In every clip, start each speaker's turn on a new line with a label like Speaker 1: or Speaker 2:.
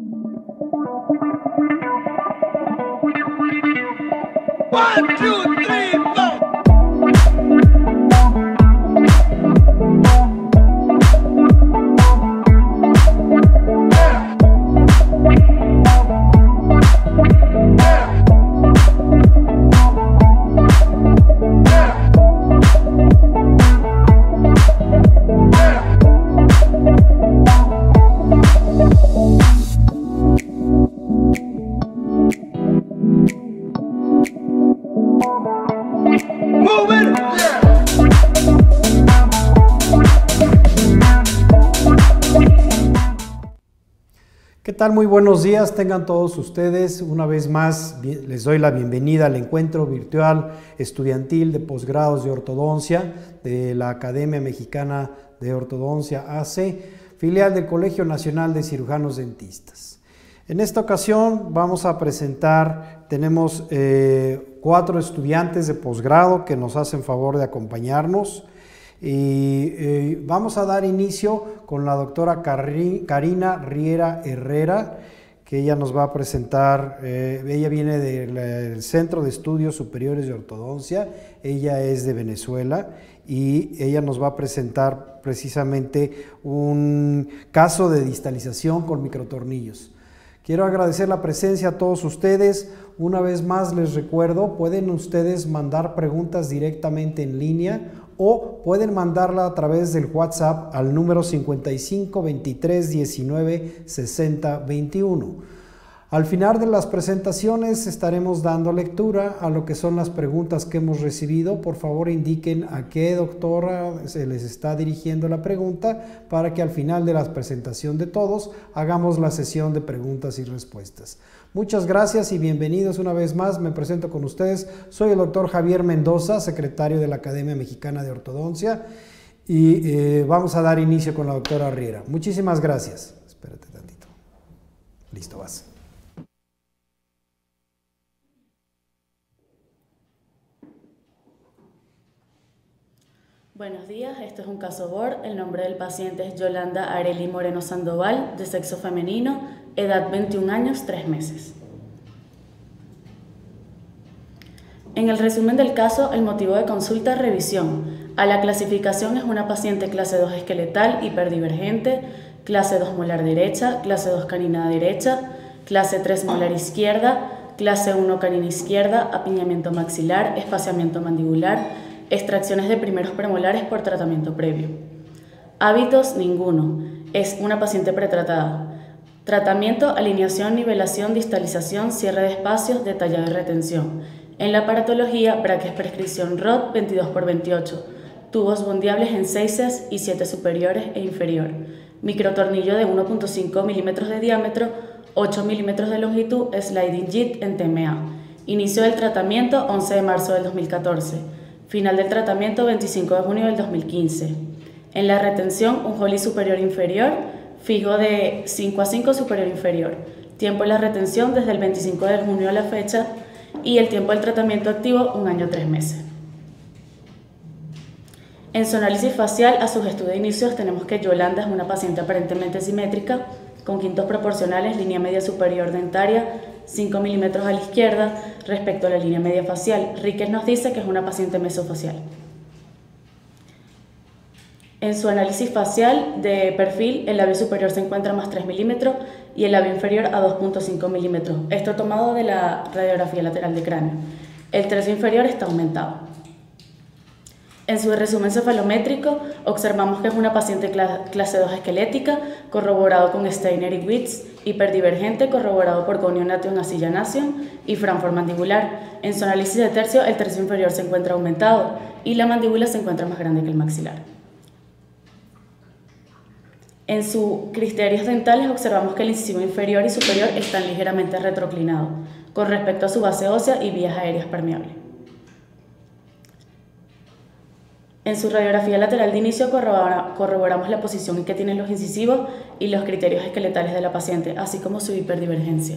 Speaker 1: One, two, three, four.
Speaker 2: ¿Qué tal? Muy buenos días, tengan todos ustedes. Una vez más, les doy la bienvenida al encuentro virtual estudiantil de posgrados de ortodoncia de la Academia Mexicana de Ortodoncia AC, filial del Colegio Nacional de Cirujanos Dentistas. En esta ocasión vamos a presentar, tenemos 4 estudiantes de posgrado que nos hacen favor de acompañarnos. Y vamos a dar inicio con la doctora Karina Riera Herrera, que ella nos va a presentar. Ella viene del Centro de Estudios Superiores de Ortodoncia, ella es de Venezuela y ella nos va a presentar precisamente un caso de distalización con microtornillos. Quiero agradecer la presencia a todos ustedes. Una vez más les recuerdo, pueden ustedes mandar preguntas directamente en línea o pueden mandarla a través del WhatsApp al número 55 23 19 60 21. Al final de las presentaciones estaremos dando lectura a lo que son las preguntas que hemos recibido. Por favor, indiquen a qué doctora se les está dirigiendo la pregunta para que al final de la presentación de todos hagamos la sesión de preguntas y respuestas. Muchas gracias y bienvenidos una vez más. Me presento con ustedes. Soy el doctor Javier Mendoza, secretario de la Academia Mexicana de Ortodoncia, y vamos a dar inicio con la doctora Riera. Muchísimas gracias. Espérate tantito. Listo, vas.
Speaker 3: Buenos días, esto es un caso BOR. El nombre del paciente es Yolanda Arely Moreno Sandoval, de sexo femenino, edad 21 años, 3 meses. En el resumen del caso, el motivo de consulta es revisión. A la clasificación es una paciente clase 2 esqueletal, hiperdivergente, clase 2 molar derecha, clase 2 canina derecha, clase 3 molar izquierda, clase 1 canina izquierda, apiñamiento maxilar, espaciamiento mandibular, extracciones de primeros premolares por tratamiento previo. Hábitos, ninguno. Es una paciente pretratada. Tratamiento, alineación, nivelación, distalización, cierre de espacios, detallado y retención. En la aparatología, brackets prescripción ROD 22×28, tubos bondeables en 6 y 7 superiores e inferior, microtornillo de 1.5 milímetros de diámetro, 8 milímetros de longitud, sliding JIT en TMA. Inicio del tratamiento 11 de marzo del 2014. Final del tratamiento 25 de junio del 2015. En la retención, un Holly superior inferior, fijo de 5 a 5 superior inferior. Tiempo de la retención desde el 25 de junio a la fecha y el tiempo del tratamiento activo 1 año 3 meses. En su análisis facial, a su gesto de inicios, tenemos que Yolanda es una paciente aparentemente simétrica, con quintos proporcionales, línea media superior dentaria, 5 milímetros a la izquierda respecto a la línea media facial. Ríquez nos dice que es una paciente mesofacial. En su análisis facial de perfil, el labio superior se encuentra a más 3 milímetros y el labio inferior a 2.5 milímetros. Esto tomado de la radiografía lateral de cráneo. El tercio inferior está aumentado. En su resumen cefalométrico, observamos que es una paciente clase 2 esquelética, corroborado con Steiner y Witz, hiperdivergente, corroborado por Conio Nation, Asilla Nation y Frankfurt mandibular. En su análisis de tercio, el tercio inferior se encuentra aumentado y la mandíbula se encuentra más grande que el maxilar. En sus criterios dentales, observamos que el incisivo inferior y superior están ligeramente retroclinados con respecto a su base ósea y vías aéreas permeables. En su radiografía lateral de inicio corroboramos la posición en que tienen los incisivos y los criterios esqueletales de la paciente, así como su hiperdivergencia.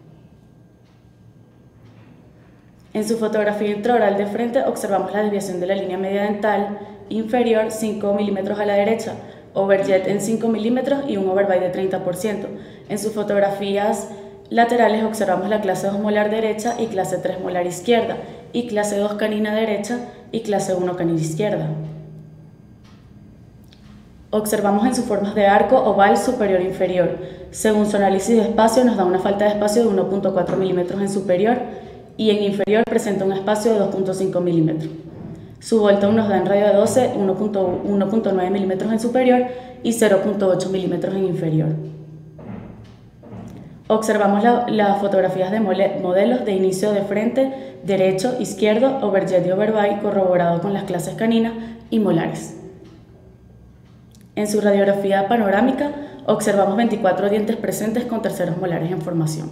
Speaker 3: En su fotografía intraoral de frente observamos la desviación de la línea media dental inferior 5 milímetros a la derecha, overjet en 5 milímetros y un overbite de 30%. En sus fotografías laterales observamos la clase 2 molar derecha y clase 3 molar izquierda, y clase 2 canina derecha y clase 1 canina izquierda. Observamos en sus formas de arco oval superior e inferior. Según su análisis de espacio nos da una falta de espacio de 1.4 milímetros en superior y en inferior presenta un espacio de 2.5 milímetros. Su Bolton nos da en radio de 12 1.9 milímetros en superior y 0.8 milímetros en inferior. Observamos las fotografías de modelos de inicio de frente, derecho, izquierdo, overjet y overbite corroborado con las clases caninas y molares. En su radiografía panorámica observamos 24 dientes presentes con terceros molares en formación.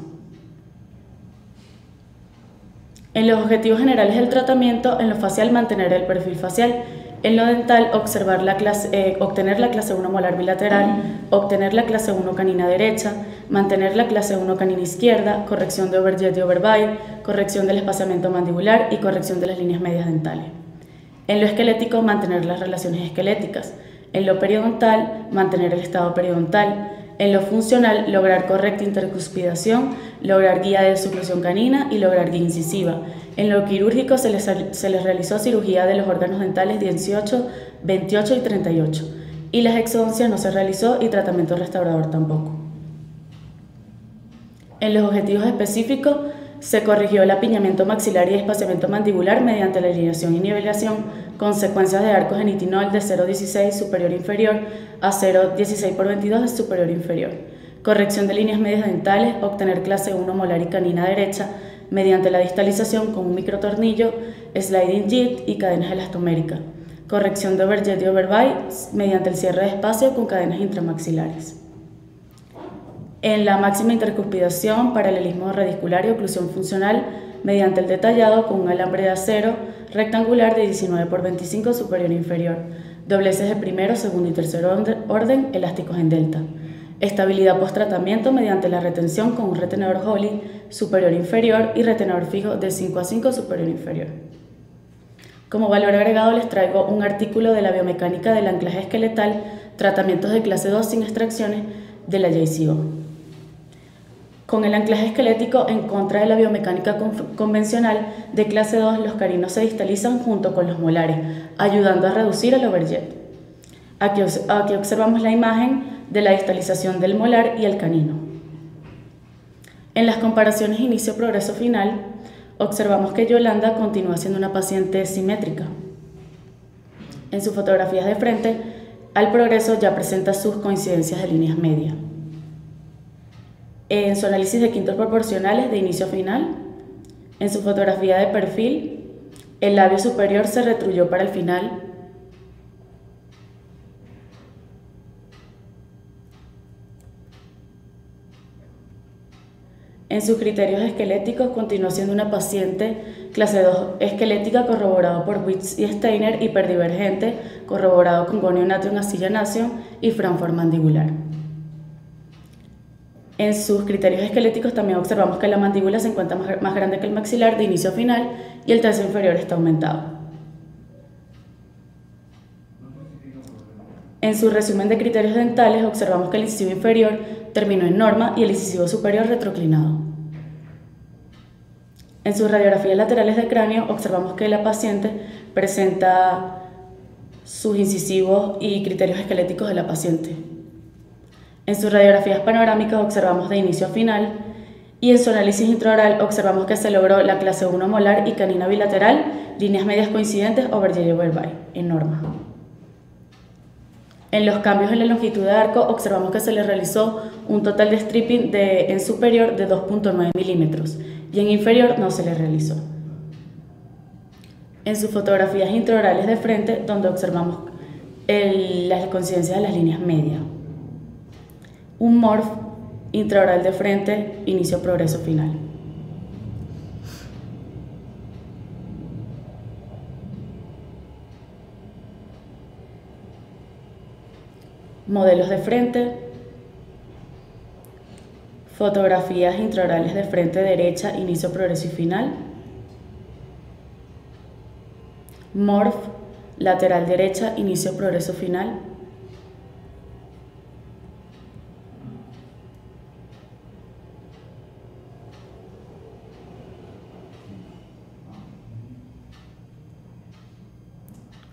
Speaker 3: En los objetivos generales del tratamiento, en lo facial mantener el perfil facial, en lo dental obtener la clase 1 molar bilateral, obtener la clase 1 canina derecha, mantener la clase 1 canina izquierda, corrección de overjet y overbite, corrección del espaciamiento mandibular y corrección de las líneas medias dentales. En lo esquelético mantener las relaciones esqueléticas. En lo periodontal, mantener el estado periodontal. En lo funcional, lograr correcta intercuspidación, lograr guía de sublución canina y lograr guía incisiva. En lo quirúrgico se les realizó cirugía de los órganos dentales 18, 28 y 38. Y las exodoncias no se realizó y tratamiento restaurador tampoco. En los objetivos específicos, se corrigió el apiñamiento maxilar y espaciamiento mandibular mediante la alineación y nivelación con secuencias de arcos en nitinol de 0.16 superior inferior a 0.16 por 22 de superior inferior. Corrección de líneas medias dentales, obtener clase 1 molar y canina derecha mediante la distalización con un microtornillo, sliding jig y cadenas elastoméricas. Corrección de overjet y overbite mediante el cierre de espacio con cadenas intramaxilares. En la máxima intercuspidación, paralelismo radicular y oclusión funcional mediante el detallado con un alambre de acero rectangular de 19 por 25 superior e inferior, dobleces de primero, segundo y tercer orden, elásticos en delta. Estabilidad post-tratamiento mediante la retención con un retenedor Holly superior e inferior y retenedor fijo de 5 a 5 superior e inferior. Como valor agregado les traigo un artículo de la biomecánica del anclaje esqueletal, tratamientos de clase 2 sin extracciones de la JCO. Con el anclaje esquelético en contra de la biomecánica convencional de clase 2, los caninos se distalizan junto con los molares, ayudando a reducir el overjet. Aquí observamos la imagen de la distalización del molar y el canino. En las comparaciones inicio-progreso final, observamos que Yolanda continúa siendo una paciente simétrica. En sus fotografías de frente, al progreso ya presenta sus coincidencias de líneas medias. En su análisis de quintos proporcionales de inicio a final, en su fotografía de perfil, el labio superior se retruyó para el final. En sus criterios esqueléticos continuó siendo una paciente clase 2 esquelética corroborado por Witz y Steiner, hiperdivergente, corroborado con gonio natrium acillanación y Frankfurt mandibular. En sus criterios esqueléticos también observamos que la mandíbula se encuentra más grande que el maxilar de inicio a final y el tercio inferior está aumentado. En su resumen de criterios dentales observamos que el incisivo inferior terminó en norma y el incisivo superior retroclinado. En sus radiografías laterales de cráneo observamos que la paciente presenta sus incisivos y criterios esqueléticos de la paciente. En sus radiografías panorámicas observamos de inicio a final y en su análisis intraoral observamos que se logró la clase 1 molar y canina bilateral, líneas medias coincidentes, overjet y overbite, en norma. En los cambios en la longitud de arco observamos que se le realizó un total de stripping en superior de 2.9 milímetros y en inferior no se le realizó. En sus fotografías intraorales de frente, donde observamos las coincidencias de las líneas medias. Un morph intraoral de frente, inicio, progreso, final. Modelos de frente, fotografías intraorales de frente derecha, inicio, progreso y final. Morph lateral derecha, inicio, progreso, final.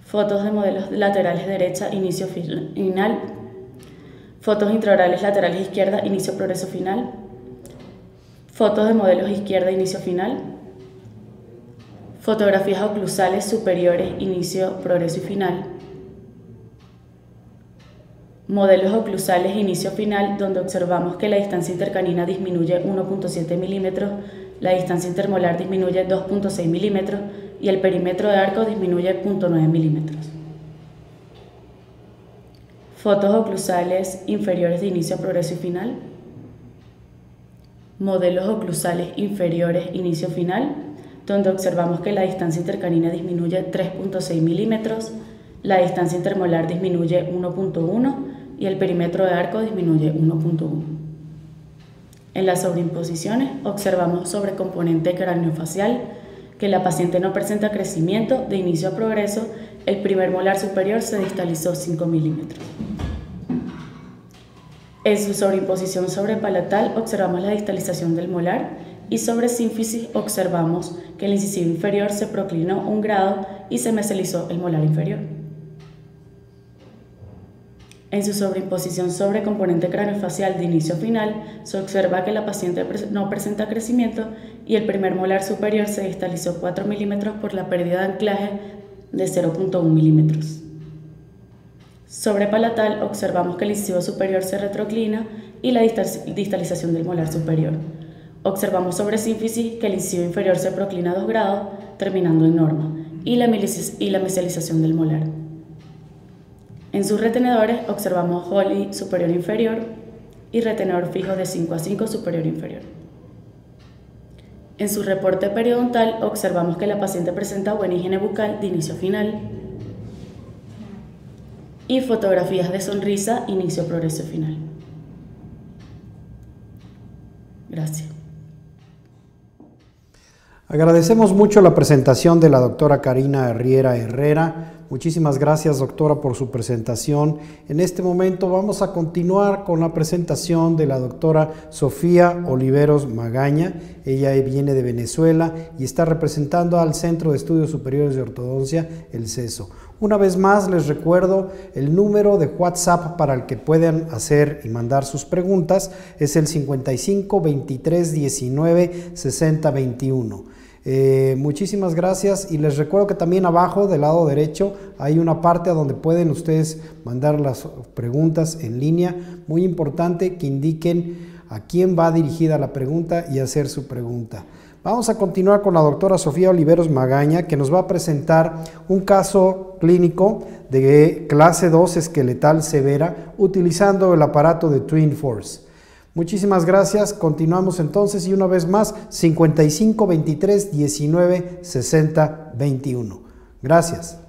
Speaker 3: fotos de modelos laterales derecha, inicio final, fotos intraorales laterales izquierda, inicio progreso final, fotos de modelos izquierda, inicio final, fotografías oclusales superiores, inicio, progreso y final, modelos oclusales, inicio final, donde observamos que la distancia intercanina disminuye 1.7 milímetros, la distancia intermolar disminuye 2.6 milímetros y el perímetro de arco disminuye 0.9 milímetros. Fotos oclusales inferiores de inicio, progreso y final, modelos oclusales inferiores, inicio final, donde observamos que la distancia intercanina disminuye 3.6 milímetros, la distancia intermolar disminuye 1.1 y el perímetro de arco disminuye 1.1. En las sobreimposiciones observamos sobre componente craneofacial que la paciente no presenta crecimiento de inicio a progreso, el primer molar superior se distalizó 5 milímetros. En su sobreimposición sobrepalatal observamos la distalización del molar y sobre sínfisis observamos que el incisivo inferior se proclinó 1 grado y se meselizó el molar inferior. En su sobreimposición sobre componente craneofacial de inicio a final se observa que la paciente no presenta crecimiento y el primer molar superior se distalizó 4 milímetros por la pérdida de anclaje de 0.1 milímetros. Sobre palatal observamos que el incisivo superior se retroclina y la distalización del molar superior. Observamos sobre sínfisis que el incisivo inferior se proclina 2 grados, terminando en norma, y la mesialización del molar. En sus retenedores observamos Holly superior e inferior y retenedor fijo de 5 a 5 superior e inferior. En su reporte periodontal observamos que la paciente presenta buena higiene bucal de inicio a final y fotografías de sonrisa, inicio, progreso y final. Gracias.
Speaker 2: Agradecemos mucho la presentación de la doctora Karina Riera Herrera. Muchísimas gracias, doctora, por su presentación. En este momento vamos a continuar con la presentación de la doctora Sofía Oliveros Magaña. Ella viene de Venezuela y está representando al Centro de Estudios Superiores de Ortodoncia, el CESO. Una vez más les recuerdo el número de WhatsApp para el que puedan hacer y mandar sus preguntas. Es el 55 23 19 60 21. Muchísimas gracias y les recuerdo que también abajo del lado derecho hay una parte a donde pueden ustedes mandar las preguntas en línea. Muy importante que indiquen a quién va dirigida la pregunta y hacer su pregunta. Vamos a continuar con la doctora Sofía Oliveros Magaña, que nos va a presentar un caso clínico de clase 2 esqueletal severa utilizando el aparato de Twin Force. Muchísimas gracias. Continuamos entonces y una vez más 55 23 19 60 21. Gracias.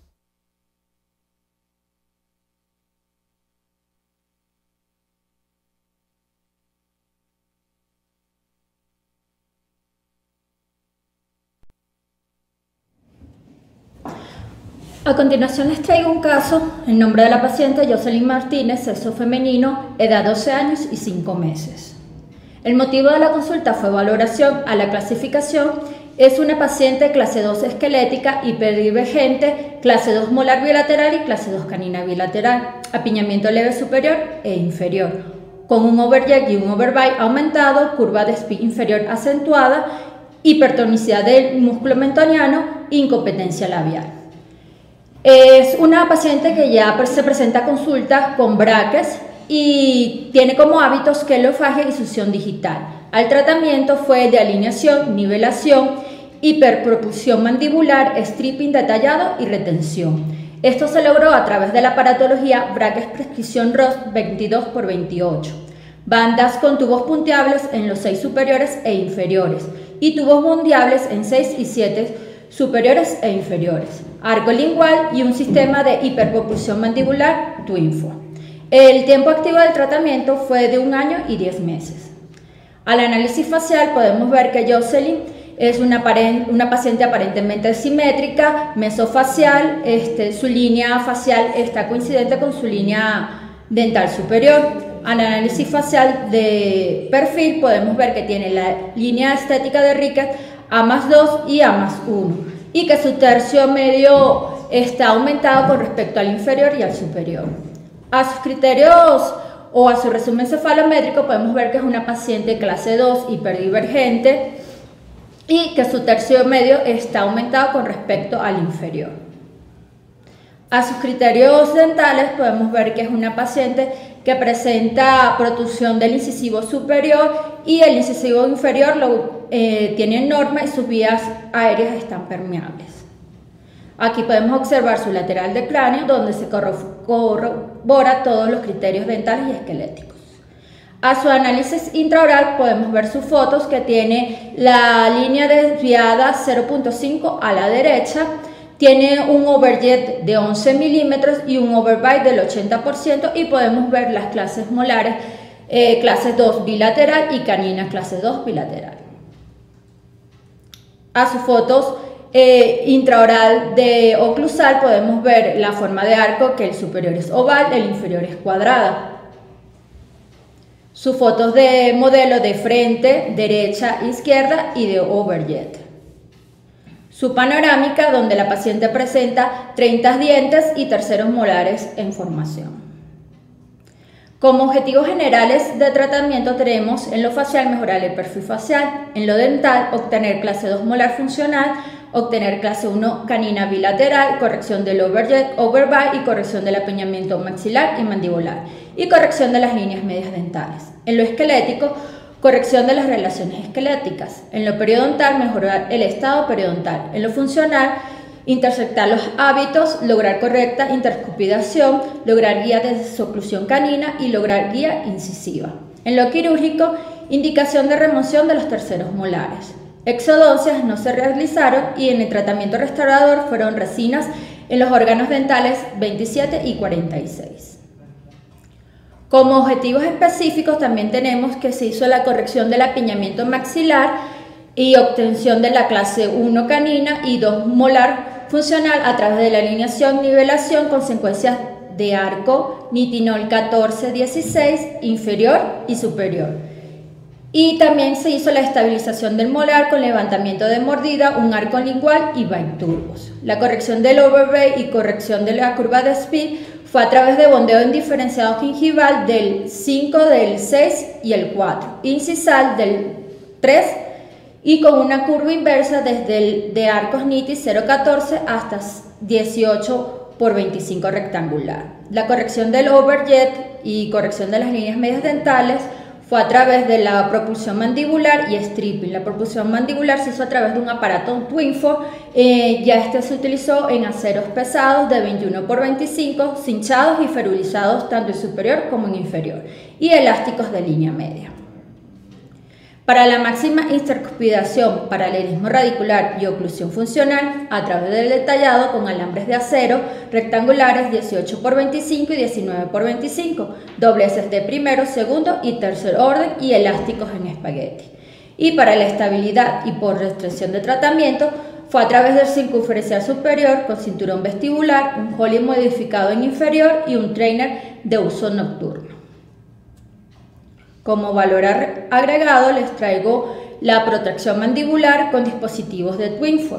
Speaker 1: A continuación les traigo un caso en nombre de la paciente Jocelyn Martínez, sexo femenino, edad 12 años y 5 meses. El motivo de la consulta fue valoración a la clasificación. Es una paciente clase 2 esquelética, hiperdivergente, clase 2 molar bilateral y clase 2 canina bilateral, apiñamiento leve superior e inferior, con un overjet y un overbite aumentado, curva de Spee inferior acentuada, hipertonicidad del músculo mentoniano, incompetencia labial. Es una paciente que ya se presenta a consulta con braques y tiene como hábitos quelofagia y succión digital. Al tratamiento fue de alineación, nivelación, hiperpropulsión mandibular, stripping detallado y retención. Esto se logró a través de la aparatología braques prescripción Ross 22×28. Bandas con tubos punteables en los 6 superiores e inferiores y tubos mundiales en 6 y 7 superiores e inferiores, arco lingual y un sistema de hiperpropulsión mandibular Twinfo. El tiempo activo del tratamiento fue de 1 año y 10 meses. Al análisis facial podemos ver que Jocelyn es una paciente aparentemente simétrica, mesofacial, su línea facial está coincidente con su línea dental superior. Al análisis facial de perfil podemos ver que tiene la línea estética de Rickett A+2 y A+1 y que su tercio medio está aumentado con respecto al inferior y al superior. A sus criterios o a su resumen cefalométrico podemos ver que es una paciente clase 2 hiperdivergente y que su tercio medio está aumentado con respecto al inferior. A sus criterios dentales podemos ver que es una paciente que presenta protrusión del incisivo superior y el incisivo inferior tiene norma y sus vías aéreas están permeables. Aquí podemos observar su lateral de cráneo, donde se corrobora todos los criterios dentales y esqueléticos. A su análisis intraoral podemos ver sus fotos, que tiene la línea desviada 0.5 a la derecha, tiene un overjet de 11 milímetros y un overbite del 80%, y podemos ver las clases molares clase 2 bilateral y canina clase 2 bilateral. A sus fotos intraoral de oclusal podemos ver la forma de arco, que el superior es oval, el inferior es cuadrada. Sus fotos de modelo de frente, derecha, izquierda y de overjet. Su panorámica, donde la paciente presenta 30 dientes y terceros molares en formación. Como objetivos generales de tratamiento tenemos en lo facial mejorar el perfil facial, en lo dental obtener clase 2 molar funcional, obtener clase 1 canina bilateral, corrección del overjet, overbite y corrección del apiñamiento maxilar y mandibular, y corrección de las líneas medias dentales. En lo esquelético, corrección de las relaciones esqueléticas. En lo periodontal, mejorar el estado periodontal. En lo funcional, intersectar los hábitos, lograr correcta intercupidación, lograr guía de desoclusión canina y lograr guía incisiva. En lo quirúrgico, indicación de remoción de los terceros molares. Exodoncias no se realizaron y en el tratamiento restaurador fueron resinas en los órganos dentales 27 y 46. Como objetivos específicos también tenemos que se hizo la corrección del apiñamiento maxilar y obtención de la clase 1 canina y 2 molar funcional a través de la alineación, nivelación con secuencias de arco, nitinol 14-16, inferior y superior. Y también se hizo la estabilización del molar con levantamiento de mordida, un arco lingual y bite turbos. La corrección del overbite y corrección de la curva de Speed fue a través de bondeo indiferenciado gingival del 5, del 6 y el 4, incisal del 3 y con una curva inversa desde el de arcos nitis 0.14 hasta 18/25 rectangular. La corrección del overjet y corrección de las líneas medias dentales fue a través de la propulsión mandibular y stripping. La propulsión mandibular se hizo a través de un aparato Twinfor, ya este se utilizó en aceros pesados de 21/25, cinchados y ferulizados tanto en superior como en inferior, y elásticos de línea media. Para la máxima intercupidación, paralelismo radicular y oclusión funcional, a través del detallado con alambres de acero rectangulares 18/25 y 19/25, dobleces de primero, segundo y tercer orden y elásticos en espagueti. Y para la estabilidad y por restricción de tratamiento, fue a través del circunferencial superior con cinturón vestibular, un Holly modificado en inferior y un trainer de uso nocturno. Como valor agregado les traigo la protracción mandibular con dispositivos de Twinfor.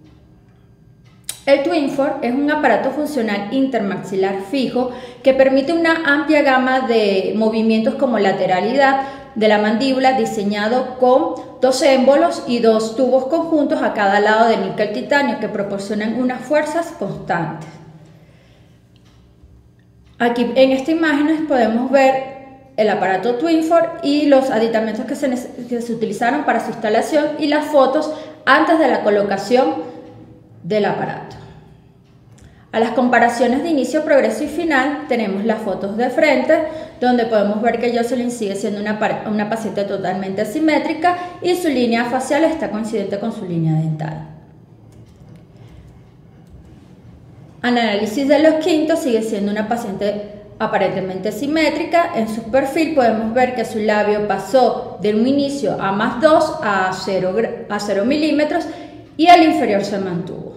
Speaker 1: El Twinfor es un aparato funcional intermaxilar fijo que permite una amplia gama de movimientos como lateralidad de la mandíbula, diseñado con 2 émbolos y 2 tubos conjuntos a cada lado de níquel titanio que proporcionan unas fuerzas constantes. Aquí en esta imagen podemos ver el aparato Twinfor y los aditamentos que se utilizaron para su instalación y las fotos antes de la colocación del aparato. A las comparaciones de inicio, progreso y final tenemos las fotos de frente, donde podemos ver que Jocelyn sigue siendo una paciente totalmente simétrica y su línea facial está coincidente con su línea dental. Al análisis de los quintos, sigue siendo una paciente aparentemente simétrica. En su perfil podemos ver que su labio pasó de un inicio a +2 a 0 milímetros y el inferior se mantuvo.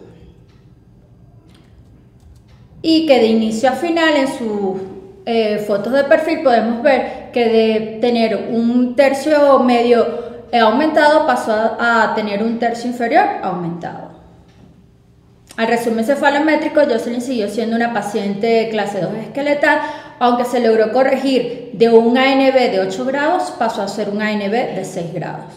Speaker 1: Y que de inicio a final en sus fotos de perfil podemos ver que de tener un tercio medio aumentado pasó a tener un tercio inferior aumentado. Al resumen cefalométrico, Jocelyn siguió siendo una paciente clase 2 esqueletal, aunque se logró corregir de un ANB de 8 grados, pasó a ser un ANB de 6 grados.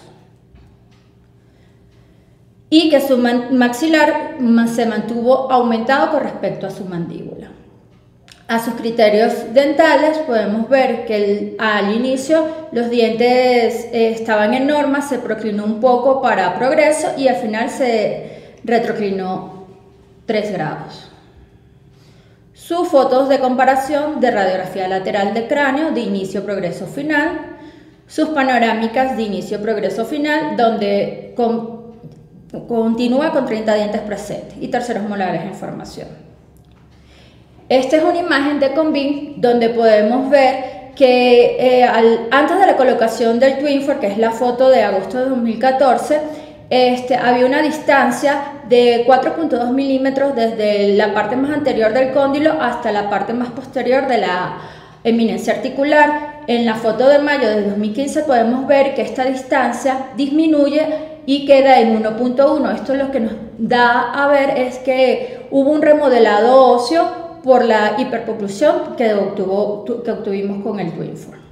Speaker 1: Y que su maxilar se mantuvo aumentado con respecto a su mandíbula. A sus criterios dentales podemos ver que al inicio los dientes estaban en norma, se proclinó un poco para progreso y al final se retroclinó 3 grados. Sus fotos de comparación de radiografía lateral de cráneo de inicio, progreso, final. Sus panorámicas de inicio, progreso, final, donde continúa con 30 dientes presentes y terceros molares en formación. Esta es una imagen de Combin donde podemos ver que antes de la colocación del Twinfor, que es la foto de agosto de 2014, había una distancia de 4.2 milímetros desde la parte más anterior del cóndilo hasta la parte más posterior de la eminencia articular. En la foto de mayo de 2015 podemos ver que esta distancia disminuye y queda en 1.1. Esto lo que nos da a ver es que hubo un remodelado óseo por la hiperpoclusión que obtuvimos con el Twinfor.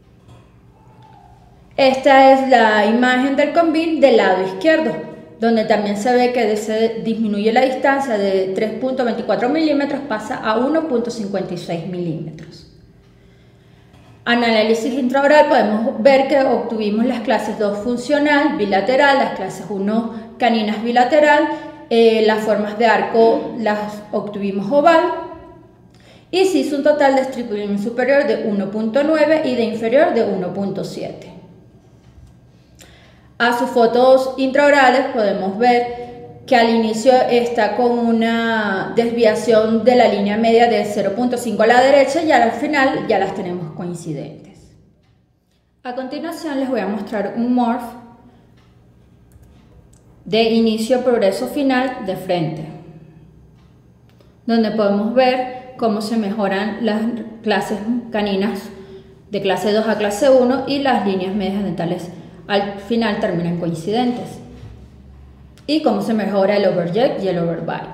Speaker 1: Esta es la imagen del Combin del lado izquierdo, donde también se ve que se disminuye la distancia de 3.24 milímetros, pasa a 1.56 milímetros. En análisis intraoral podemos ver que obtuvimos las clases 2 funcional, bilateral, las clases 1 caninas bilateral, las formas de arco las obtuvimos oval, y se hizo un total de estribilum superior de 1.9 y de inferior de 1.7. A sus fotos intraorales podemos ver que al inicio está con una desviación de la línea media de 0.5 a la derecha y al final ya las tenemos coincidentes. A continuación les voy a mostrar un morph de inicio, progreso, final de frente, donde podemos ver cómo se mejoran las clases caninas de clase 2 a clase 1 y las líneas medias dentales al final terminan coincidentes, y cómo se mejora el overjet y el overbite.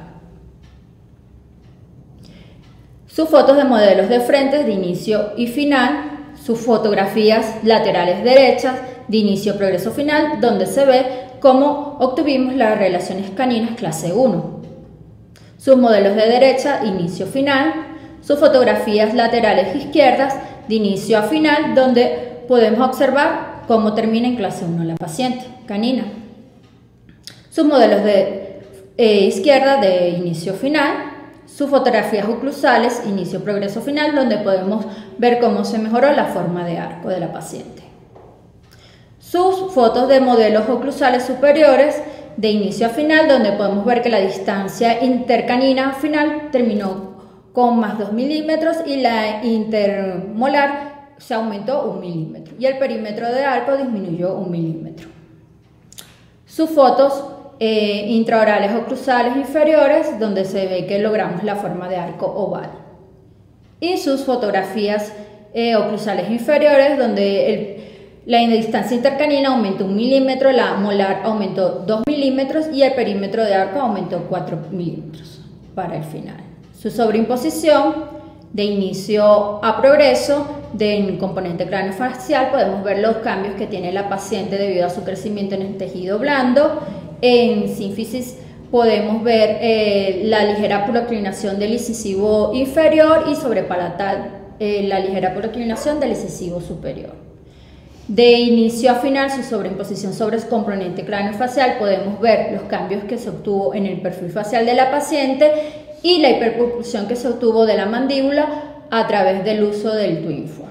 Speaker 1: Sus fotos de modelos de frente de inicio y final, sus fotografías laterales derechas de inicio, progreso, final, donde se ve cómo obtuvimos las relaciones caninas clase 1. Sus modelos de derecha, inicio, final, sus fotografías laterales izquierdas de inicio a final, donde podemos observar cómo termina en clase 1 la paciente canina. Sus modelos de izquierda de inicio final, sus fotografías oclusales, inicio, progreso, final, donde podemos ver cómo se mejoró la forma de arco de la paciente. Sus fotos de modelos oclusales superiores de inicio a final, donde podemos ver que la distancia intercanina final terminó con más 2 milímetros y la intermolar se aumentó 1 milímetro y el perímetro de arco disminuyó 1 milímetro. Sus fotos intraorales oclusales inferiores, donde se ve que logramos la forma de arco oval. Y sus fotografías oclusales inferiores, donde la distancia intercanina aumentó 1 milímetro, la molar aumentó 2 milímetros y el perímetro de arco aumentó 4 milímetros para el final. Su sobreimposición de inicio a progreso del componente craneofacial, podemos ver los cambios que tiene la paciente debido a su crecimiento en el tejido blando. En sínfisis podemos ver la ligera proclinación del incisivo inferior y sobrepalatal la ligera proclinación del incisivo superior. De inicio a final, su sobreimposición sobre el componente craneofacial, podemos ver los cambios que se obtuvo en el perfil facial de la paciente y la hiperpropulsión que se obtuvo de la mandíbula a través del uso del Twinfor.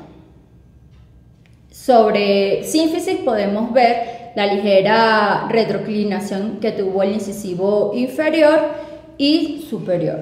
Speaker 1: Sobre sínfisis podemos ver la ligera retroclinación que tuvo el incisivo inferior y superior.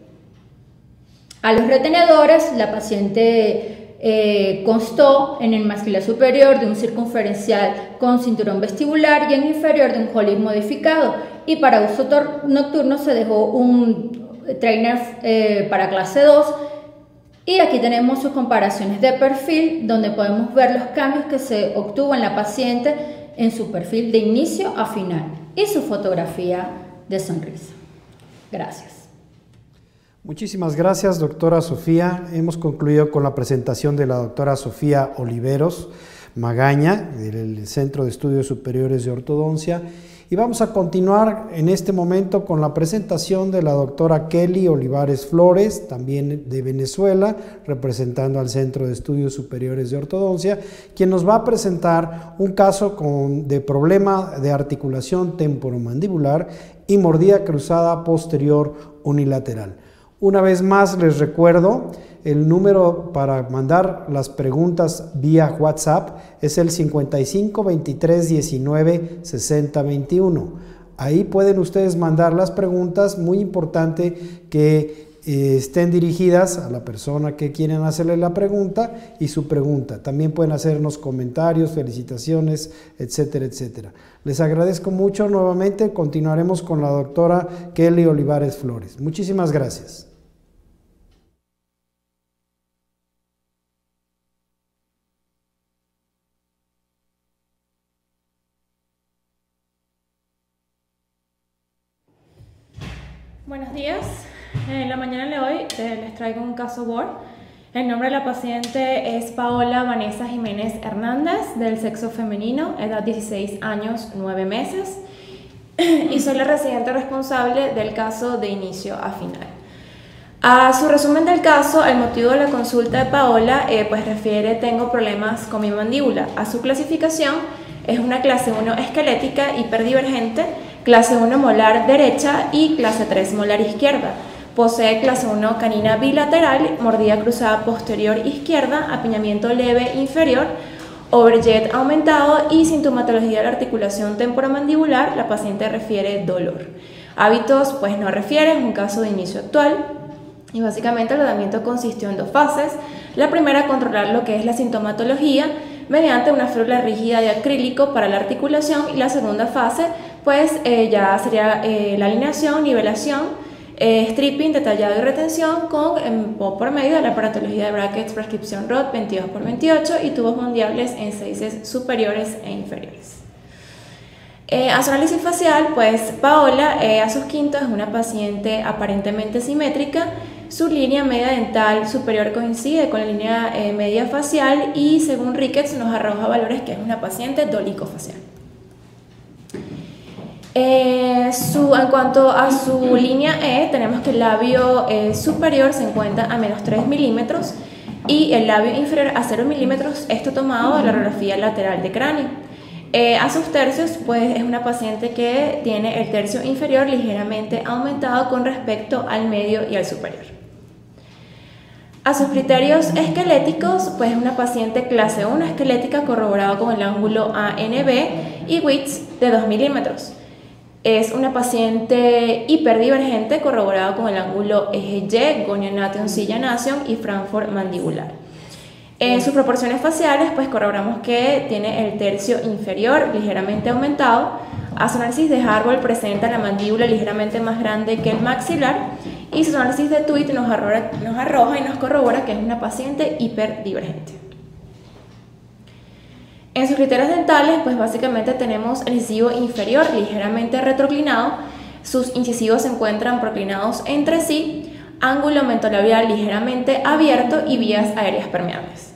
Speaker 1: A los retenedores, la paciente constó en el maxilar superior de un circunferencial con cinturón vestibular y en inferior de un Hollis modificado, y para uso nocturno se dejó un trainer para clase 2, y aquí tenemos sus comparaciones de perfil donde podemos ver los cambios que se obtuvo en la paciente en su perfil de inicio a final y su fotografía de sonrisa. Gracias.
Speaker 2: Muchísimas gracias, doctora Sofía. Hemos concluido con la presentación de la doctora Sofía Oliveros Magaña, del Centro de Estudios Superiores de Ortodoncia, y vamos a continuar en este momento con la presentación de la doctora Kelly Olivares Flores, también de Venezuela, representando al Centro de Estudios Superiores de Ortodoncia, quien nos va a presentar un caso de problema de articulación temporomandibular y mordida cruzada posterior unilateral. Una vez más les recuerdo, el número para mandar las preguntas vía WhatsApp es el 55 23 19 60 21. Ahí pueden ustedes mandar las preguntas, muy importante que estén dirigidas a la persona que quieren hacerle la pregunta y su pregunta. También pueden hacernos comentarios, felicitaciones, etcétera, etcétera. Les agradezco mucho nuevamente. Continuaremos con la doctora Kelly Olivares Flores. Muchísimas gracias.
Speaker 3: Buenos días. En la mañana de hoy les traigo un caso Word. El nombre de la paciente es Paola Vanessa Jiménez Hernández, del sexo femenino, edad 16 años 9 meses, y soy la residente responsable del caso de inicio a final. A su resumen del caso, el motivo de la consulta de Paola pues refiere: tengo problemas con mi mandíbula. A su clasificación es una clase 1 esquelética hiperdivergente, clase 1 molar derecha y clase 3 molar izquierda. Posee clase 1 canina bilateral, mordida cruzada posterior izquierda, apiñamiento leve inferior, overjet aumentado y sintomatología de la articulación temporomandibular. La paciente refiere dolor. Hábitos pues no refiere, es un caso de inicio actual. Y básicamente el tratamiento consistió en 2 fases. La primera, controlar lo que es la sintomatología mediante una férula rígida de acrílico para la articulación, y la segunda fase pues ya sería la alineación, nivelación, stripping detallado y retención por medio de la aparatología de brackets prescripción ROD 22×28 y tubos moldeables en 6 superiores e inferiores. A su análisis facial, pues Paola a sus quintos es una paciente aparentemente simétrica. Su línea media dental superior coincide con la línea media facial y según Ricketts nos arroja valores que es una paciente dolicofacial. En cuanto a su línea E, tenemos que el labio superior se encuentra a -3 milímetros y el labio inferior a 0 milímetros, esto tomado de la radiografía lateral de cráneo. A sus tercios, pues es una paciente que tiene el tercio inferior ligeramente aumentado con respecto al medio y al superior. A sus criterios esqueléticos, pues es una paciente clase 1 esquelética corroborado con el ángulo ANB y width de 2 milímetros. Es una paciente hiperdivergente corroborado con el ángulo eje Y, gonio-nation, silla-nation y Frankfurt mandibular. En sus proporciones faciales, pues corroboramos que tiene el tercio inferior ligeramente aumentado. A su análisis de Harvard presenta la mandíbula ligeramente más grande que el maxilar, y su análisis de Tweed nos arroja y nos corrobora que es una paciente hiperdivergente. En sus criterios dentales, pues básicamente tenemos el incisivo inferior ligeramente retroclinado, sus incisivos se encuentran proclinados entre sí, ángulo mentolabial ligeramente abierto y vías aéreas permeables.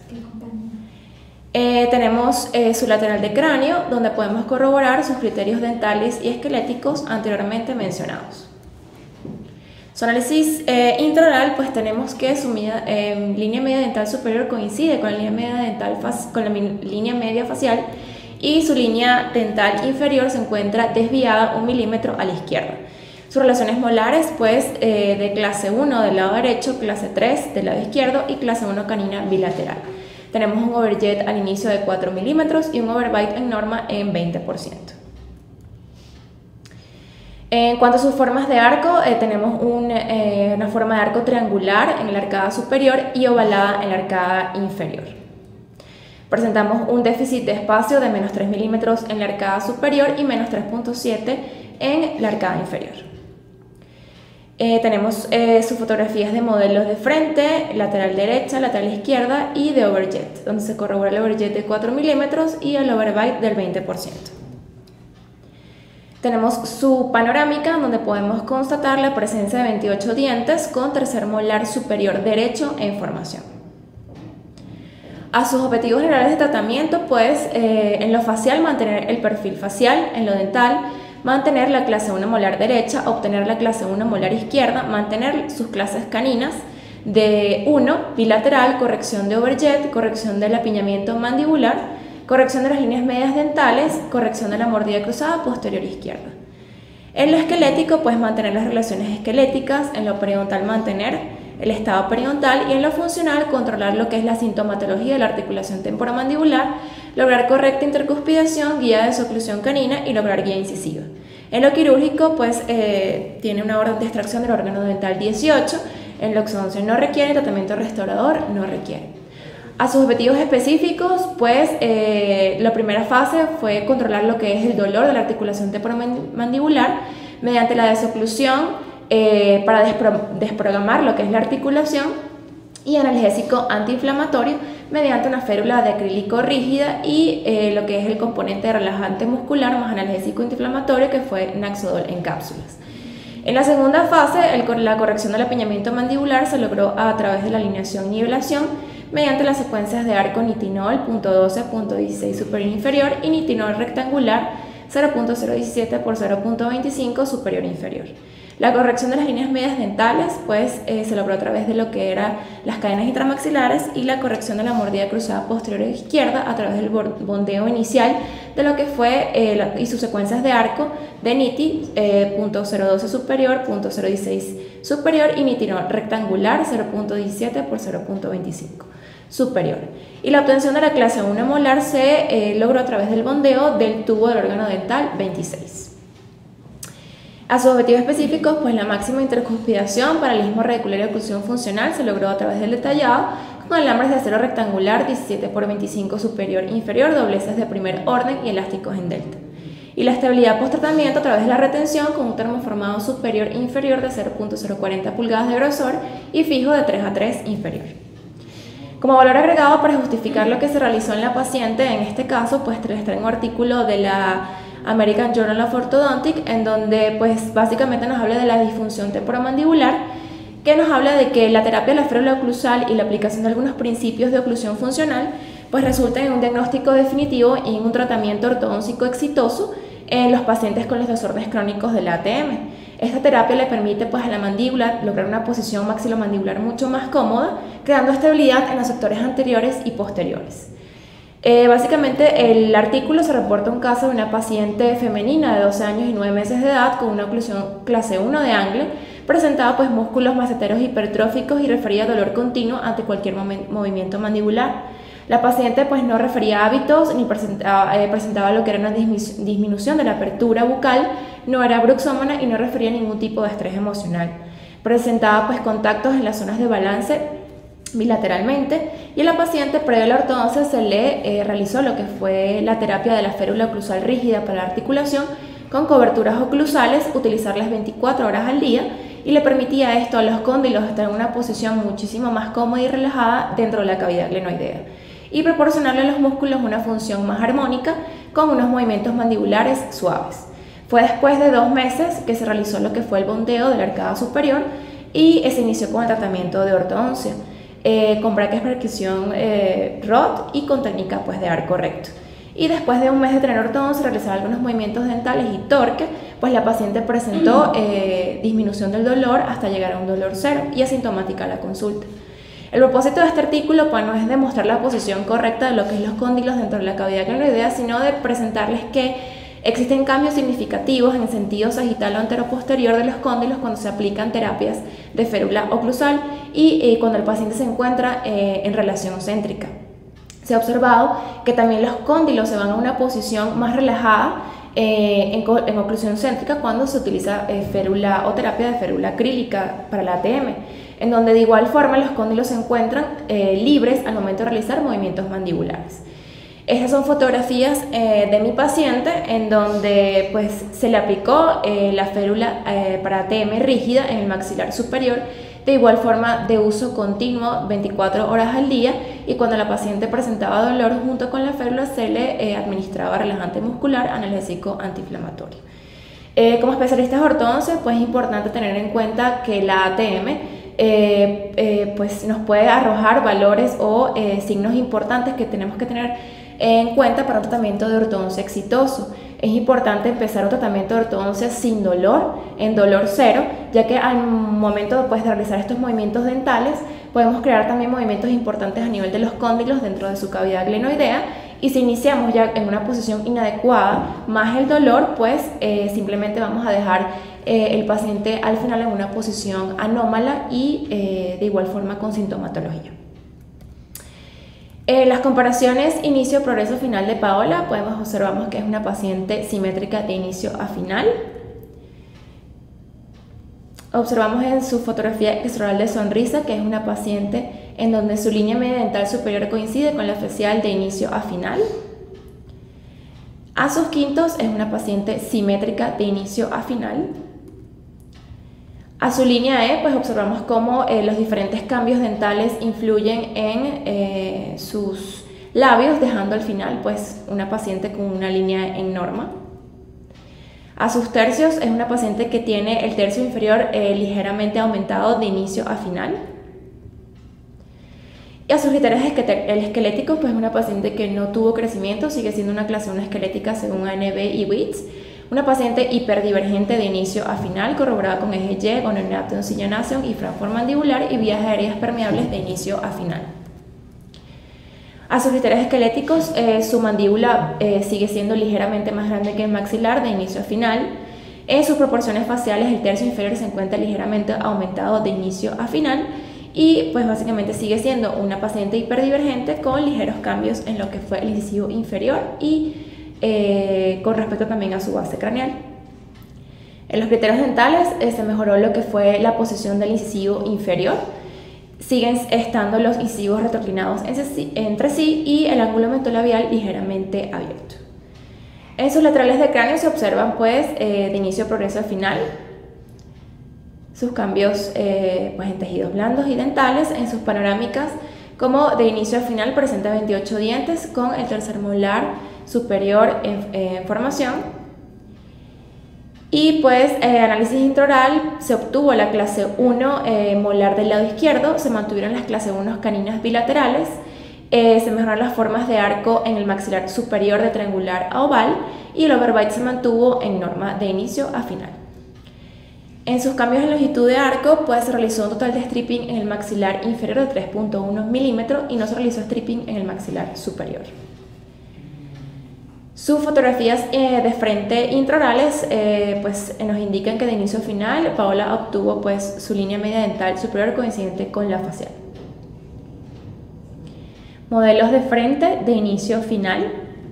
Speaker 3: Tenemos su lateral de cráneo, donde podemos corroborar sus criterios dentales y esqueléticos anteriormente mencionados. Su análisis intraoral, pues tenemos que su línea media dental superior coincide con la línea media facial y su línea dental inferior se encuentra desviada 1 milímetro a la izquierda. Sus relaciones molares, pues de clase 1 del lado derecho, clase 3 del lado izquierdo y clase 1 canina bilateral. Tenemos un overjet al inicio de 4 milímetros y un overbite en norma en 20%. En cuanto a sus formas de arco, tenemos una forma de arco triangular en la arcada superior y ovalada en la arcada inferior. Presentamos un déficit de espacio de -3 milímetros en la arcada superior y -3.7 en la arcada inferior. Tenemos sus fotografías de modelos de frente, lateral derecha, lateral izquierda y de overjet, donde se corrobora el overjet de 4 milímetros y el overbite del 20%.
Speaker 4: Tenemos su panorámica, donde podemos constatar la presencia de 28 dientes con tercer molar superior derecho en formación. A sus objetivos generales de tratamiento, pues en lo facial mantener el perfil facial, en lo dental mantener la clase 1 molar derecha, obtener la clase 1 molar izquierda, mantener sus clases caninas de 1, bilateral, corrección de overjet, corrección del apiñamiento mandibular, corrección de las líneas medias dentales, corrección de la mordida cruzada posterior izquierda. En lo esquelético, pues mantener las relaciones esqueléticas, en lo periodontal mantener el estado periodontal y en lo funcional controlar lo que es la sintomatología de la articulación temporomandibular, lograr correcta intercuspidación, guía de desoclusión canina y lograr guía incisiva. En lo quirúrgico, pues tiene una orden de extracción del órgano dental 18, en lo ortodoncia no requiere, tratamiento restaurador no requiere. A sus objetivos específicos, pues la primera fase fue controlar lo que es el dolor de la articulación temporomandibular mediante la desoclusión para desprogramar lo que es la articulación y analgésico antiinflamatorio mediante una férula de acrílico rígida y lo que es el componente relajante muscular más analgésico antiinflamatorio que fue Naxodol en cápsulas. En la segunda fase, la corrección del apiñamiento mandibular se logró a través de la alineación y nivelación mediante las secuencias de arco nitinol .12, .16 superior e inferior y nitinol rectangular 0.017 por 0.25 superior e inferior. La corrección de las líneas medias dentales pues, se logró a través de lo que eran las cadenas intramaxilares y la corrección de la mordida cruzada posterior e izquierda a través del bondeo inicial de lo que fue y sus secuencias de arco de niti .012 superior, .016 superior y nitinol rectangular 0.17 por 0.25 superior. Y la obtención de la clase 1 molar se logró a través del bondeo del tubo del órgano dental 26. A sus objetivos específicos, pues la máxima intercuspidación, paralelismo radicular y oclusión funcional se logró a través del detallado con alambres de acero rectangular 17 por 25 superior e inferior, dobleces de primer orden y elásticos en delta. Y la estabilidad post-tratamiento a través de la retención con un termoformado superior e inferior de 0.040 pulgadas de grosor y fijo de 3 a 3 inferior. Como valor agregado para justificar lo que se realizó en la paciente, en este caso, pues les traigo un artículo de la American Journal of Orthodontics, en donde pues básicamente nos habla de la disfunción temporomandibular, que nos habla de que la terapia de la férula oclusal y la aplicación de algunos principios de oclusión funcional pues resultan en un diagnóstico definitivo y en un tratamiento ortodóntico exitoso en los pacientes con los desórdenes crónicos del ATM. Esta terapia le permite pues a la mandíbula lograr una posición maxilomandibular mucho más cómoda, creando estabilidad en los sectores anteriores y posteriores. Básicamente el artículo se reporta un caso de una paciente femenina de 12 años y 9 meses de edad con una oclusión clase 1 de Angle, presentaba pues músculos maceteros hipertróficos y refería a dolor continuo ante cualquier movimiento mandibular. La paciente pues no refería hábitos ni presentaba lo que era una disminución de la apertura bucal, no era bruxómana y no refería a ningún tipo de estrés emocional. Presentaba pues contactos en las zonas de balance bilateralmente y a la paciente previo a la ortodoncia se le realizó lo que fue la terapia de la férula oclusal rígida para la articulación con coberturas oclusales, utilizarlas 24 horas al día y le permitía esto a los cóndilos estar en una posición muchísimo más cómoda y relajada dentro de la cavidad glenoidea y proporcionarle a los músculos una función más armónica con unos movimientos mandibulares suaves. Fue después de 2 meses que se realizó lo que fue el bondeo de la arcada superior y se inició con el tratamiento de ortodoncia. Con brackets percusión rod y con técnica pues, de arco recto. Y después de un mes de tener ortodoncia, realizar algunos movimientos dentales y torque, pues la paciente presentó disminución del dolor hasta llegar a un dolor cero y asintomática a la consulta. El propósito de este artículo pues, no es demostrar la posición correcta de lo que es los cóndilos dentro de la cavidad glenoidea, sino de presentarles que existen cambios significativos en el sentido sagital o anteroposterior de los cóndilos cuando se aplican terapias de férula oclusal y cuando el paciente se encuentra en relación céntrica. Se ha observado que también los cóndilos se van a una posición más relajada en oclusión céntrica cuando se utiliza férula o terapia de férula acrílica para la ATM, en donde de igual forma los cóndilos se encuentran libres al momento de realizar movimientos mandibulares. Estas son fotografías de mi paciente en donde pues, se le aplicó la férula para ATM rígida en el maxilar superior, de igual forma de uso continuo 24 horas al día y cuando la paciente presentaba dolor junto con la férula se le administraba relajante muscular analgésico antiinflamatorio. Como especialistas de ortodoncia, pues es importante tener en cuenta que la ATM pues nos puede arrojar valores o signos importantes que tenemos que tener en cuenta para un tratamiento de ortodoncia exitoso. Es importante empezar un tratamiento de ortodoncia sin dolor, en dolor cero, ya que al momento pues, de realizar estos movimientos dentales podemos crear también movimientos importantes a nivel de los cóndilos dentro de su cavidad glenoidea, y si iniciamos ya en una posición inadecuada más el dolor, pues simplemente vamos a dejar el paciente al final en una posición anómala y de igual forma con sintomatología. Las comparaciones inicio-progreso final de Paola, observamos que es una paciente simétrica de inicio a final. Observamos en su fotografía extraoral de sonrisa que es una paciente en donde su línea media dental superior coincide con la facial de inicio a final. A sus quintos es una paciente simétrica de inicio a final. A su línea E, pues observamos cómo los diferentes cambios dentales influyen en sus labios, dejando al final pues una paciente con una línea en norma. A sus tercios es una paciente que tiene el tercio inferior ligeramente aumentado de inicio a final. Y a sus criterios esqueléticos, pues es una paciente que no tuvo crecimiento, sigue siendo una clase 1 esquelética según ANB y WITS. Una paciente hiperdivergente de inicio a final, corroborada con eje Y, gonionaption, sillonation y francfor mandibular y vías aéreas permeables de inicio a final. A sus criterios esqueléticos, su mandíbula sigue siendo ligeramente más grande que el maxilar de inicio a final. En sus proporciones faciales, el tercio inferior se encuentra ligeramente aumentado de inicio a final y pues básicamente sigue siendo una paciente hiperdivergente con ligeros cambios en lo que fue el incisivo inferior y con respecto también a su base craneal. En los criterios dentales se mejoró lo que fue la posición del incisivo inferior. Siguen estando los incisivos retroclinados entre sí y el ángulo mentolabial ligeramente abierto. En sus laterales de cráneo se observan pues de inicio a progreso al final sus cambios pues, en tejidos blandos y dentales. En sus panorámicas, como de inicio a final, presenta 28 dientes con el tercer molar superior en formación. Y pues análisis intraoral, se obtuvo la clase 1 molar del lado izquierdo, se mantuvieron las clase 1 caninas bilaterales, se mejoraron las formas de arco en el maxilar superior de triangular a oval y el overbite se mantuvo en norma de inicio a final. En sus cambios en longitud de arco, pues se realizó un total de stripping en el maxilar inferior de 3.1 milímetros y no se realizó stripping en el maxilar superior. Sus fotografías de frente intraorales pues, nos indican que de inicio a final Paola obtuvo pues, su línea media dental superior coincidente con la facial. Modelos de frente de inicio a final.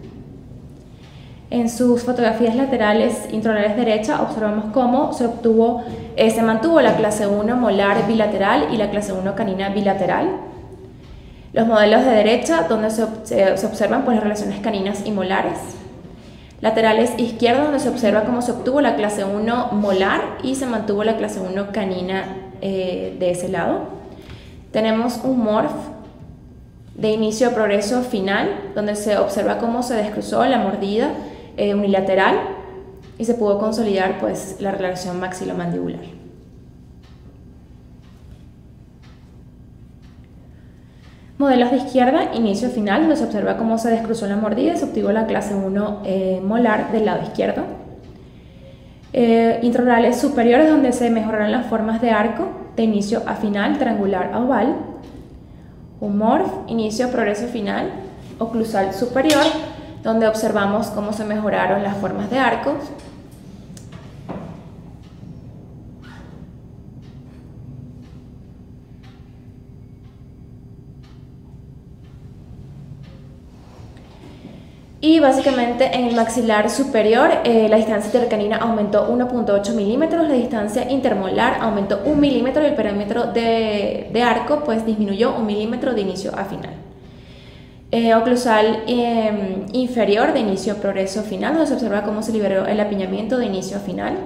Speaker 4: En sus fotografías laterales intraorales derecha observamos cómo se mantuvo la clase 1 molar bilateral y la clase 1 canina bilateral. Los modelos de derecha, donde se observan pues, las relaciones caninas y molares. Laterales izquierdos, donde se observa cómo se obtuvo la clase 1 molar y se mantuvo la clase 1 canina de ese lado. Tenemos un morph de inicio a progreso final, donde se observa cómo se descruzó la mordida unilateral y se pudo consolidar pues, la relación maxilomandibular. Modelos de izquierda, inicio final, donde se observa cómo se descruzó la mordida y se obtuvo la clase 1 molar del lado izquierdo. Intraorales superiores, donde se mejoraron las formas de arco de inicio a final, triangular a oval. Un morph, inicio, progreso final, oclusal superior, donde observamos cómo se mejoraron las formas de arco. Y básicamente en el maxilar superior la distancia intercanina aumentó 1.8 milímetros, la distancia intermolar aumentó 1 milímetro y el perímetro de arco pues disminuyó 1 milímetro de inicio a final. Oclusal inferior de inicio a progreso final, donde se observa cómo se liberó el apiñamiento de inicio a final.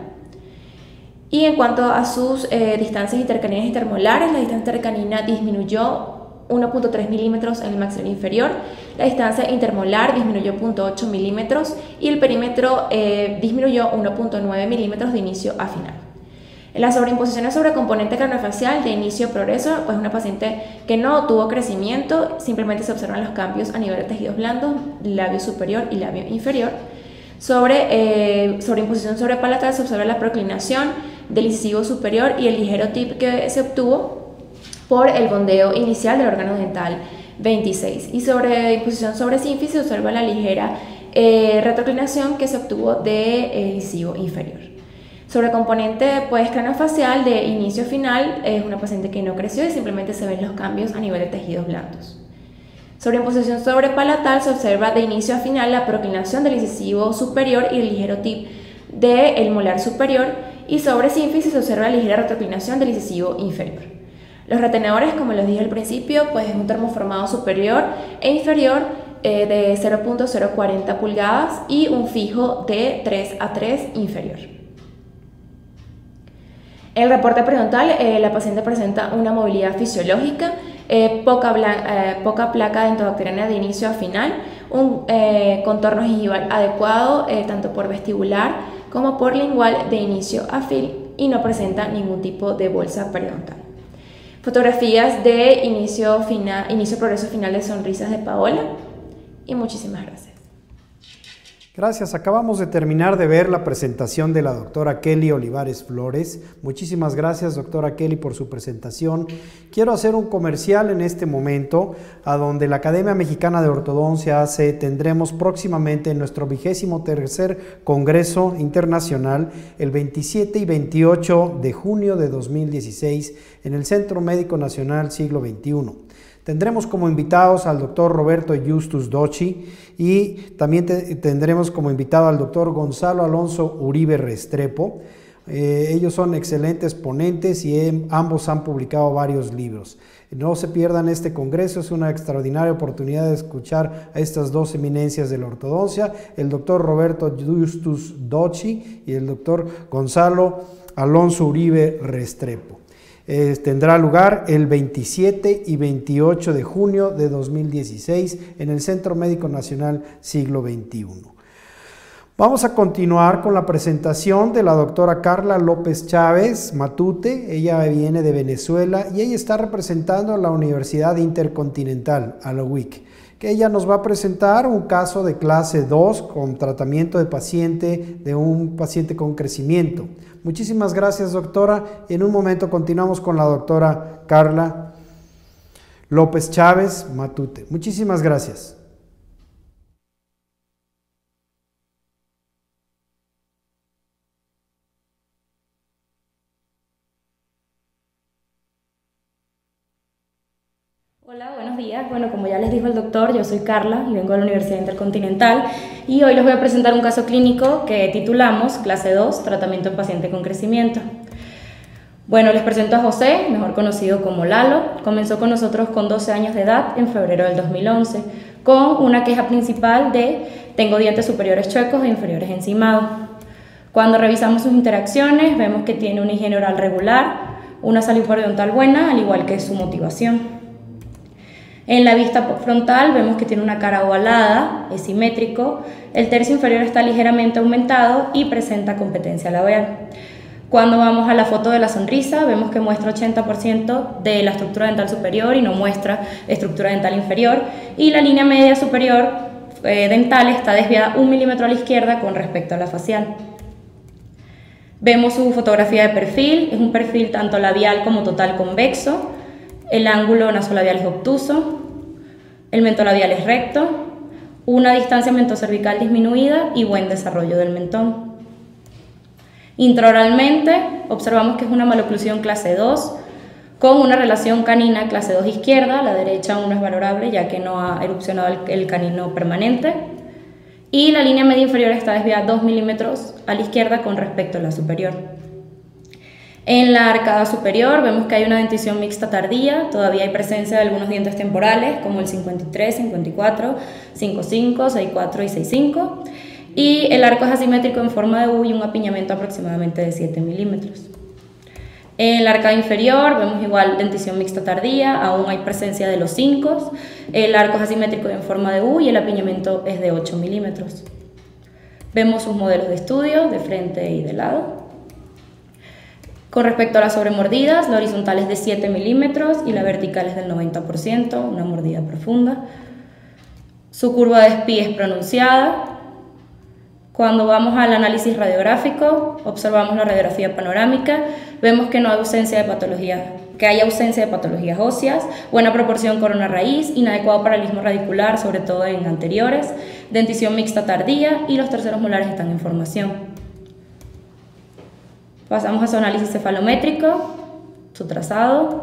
Speaker 4: Y en cuanto a sus distancias intercaninas intermolares, la distancia intercanina disminuyó 1.3 milímetros en el maxilar inferior, la distancia intermolar disminuyó 0.8 milímetros y el perímetro disminuyó 1.9 milímetros de inicio a final. En las sobreimposiciones sobre componente craneofacial de inicio a progreso, pues una paciente que no tuvo crecimiento, simplemente se observan los cambios a nivel de tejidos blandos, labio superior y labio inferior. Sobreimposición sobre palatal se observa la proclinación del incisivo superior y el ligero tip que se obtuvo por el bondeo inicial del órgano dental 26. Y sobreimposición sobre sínfisis se observa la ligera retroclinación que se obtuvo del incisivo inferior. Sobre componente pues, craneofacial de inicio a final, es una paciente que no creció y simplemente se ven los cambios a nivel de tejidos blandos. Sobre imposición sobre palatal se observa de inicio a final la proclinación del incisivo superior y el ligero tip del molar superior, y sobre sínfisis se observa la ligera retroclinación del incisivo inferior. Los retenedores, como les dije al principio, pues es un termoformado superior e inferior de 0.040 pulgadas y un fijo de 3A3 inferior. En el reporte periodontal, la paciente presenta una movilidad fisiológica, poca placa dentobacteriana de inicio a final, un contorno gingival adecuado tanto por vestibular como por lingual de inicio a fin, y no presenta ningún tipo de bolsa periodontal. Fotografías de inicio progreso final de sonrisas de Paola, y muchísimas gracias.
Speaker 2: Gracias. Acabamos de terminar de ver la presentación de la doctora Kelly Olivares Flores. Muchísimas gracias, doctora Kelly, por su presentación. Quiero hacer un comercial en este momento, a donde la Academia Mexicana de Ortodoncia tendremos próximamente nuestro 23º Congreso Internacional, el 27 y 28 de junio de 2016, en el Centro Médico Nacional Siglo XXI. Tendremos como invitados al doctor Roberto Justus Docci, y también tendremos como invitado al doctor Gonzalo Alonso Uribe Restrepo. Ellos son excelentes ponentes y ambos han publicado varios libros. No se pierdan este congreso, es una extraordinaria oportunidad de escuchar a estas dos eminencias de la ortodoncia, el doctor Roberto Justus Docci y el doctor Gonzalo Alonso Uribe Restrepo. Tendrá lugar el 27 y 28 de junio de 2016 en el Centro Médico Nacional Siglo XXI. Vamos a continuar con la presentación de la doctora Carla López Chávez Matute. Ella viene de Venezuela y ella está representando a la Universidad Intercontinental, a la UIC, que ella nos va a presentar un caso de clase 2 con tratamiento de un paciente con crecimiento. Muchísimas gracias, doctora. En un momento continuamos con la doctora Carla López Chávez Matute. Muchísimas gracias.
Speaker 5: Hola, buenos días. Bueno, como ya les dijo el doctor, yo soy Carla y vengo de la Universidad Intercontinental, y hoy les voy a presentar un caso clínico que titulamos Clase 2, Tratamiento en Paciente con Crecimiento. Bueno, les presento a José, mejor conocido como Lalo. Comenzó con nosotros con 12 años de edad en febrero del 2011, con una queja principal de tengo dientes superiores chuecos e inferiores encimados. Cuando revisamos sus interacciones, vemos que tiene una higiene oral regular, una salud periodontal buena, al igual que su motivación. En la vista frontal vemos que tiene una cara ovalada, es simétrico, el tercio inferior está ligeramente aumentado y presenta competencia labial. Cuando vamos a la foto de la sonrisa, vemos que muestra 80% de la estructura dental superior y no muestra estructura dental inferior, y la línea media superior dental está desviada 1 milímetro a la izquierda con respecto a la facial. Vemos su fotografía de perfil, es un perfil tanto labial como total convexo. El ángulo nasolabial es obtuso, el mentolabial es recto, una distancia mentocervical disminuida y buen desarrollo del mentón. Intraoralmente observamos que es una maloclusión clase 2 con una relación canina clase 2 izquierda, la derecha aún no es valorable ya que no ha erupcionado el canino permanente, y la línea media inferior está desviada 2 milímetros a la izquierda con respecto a la superior. En la arcada superior vemos que hay una dentición mixta tardía, todavía hay presencia de algunos dientes temporales como el 53, 54, 55, 64 y 65, y el arco es asimétrico en forma de U y un apiñamiento aproximadamente de 7 milímetros. En la arcada inferior vemos igual dentición mixta tardía, aún hay presencia de los 5, el arco es asimétrico en forma de U y el apiñamiento es de 8 milímetros. Vemos sus modelos de estudio de frente y de lado. Con respecto a las sobremordidas, la horizontal es de 7 milímetros y la vertical es del 90%, una mordida profunda. Su curva de SPI es pronunciada. Cuando vamos al análisis radiográfico, observamos la radiografía panorámica, vemos que no hay ausencia de patologías, que hay ausencia de patologías óseas, buena proporción corona raíz, inadecuado paralelismo radicular, sobre todo en anteriores, dentición mixta tardía y los terceros molares están en formación. Pasamos a su análisis cefalométrico, su trazado.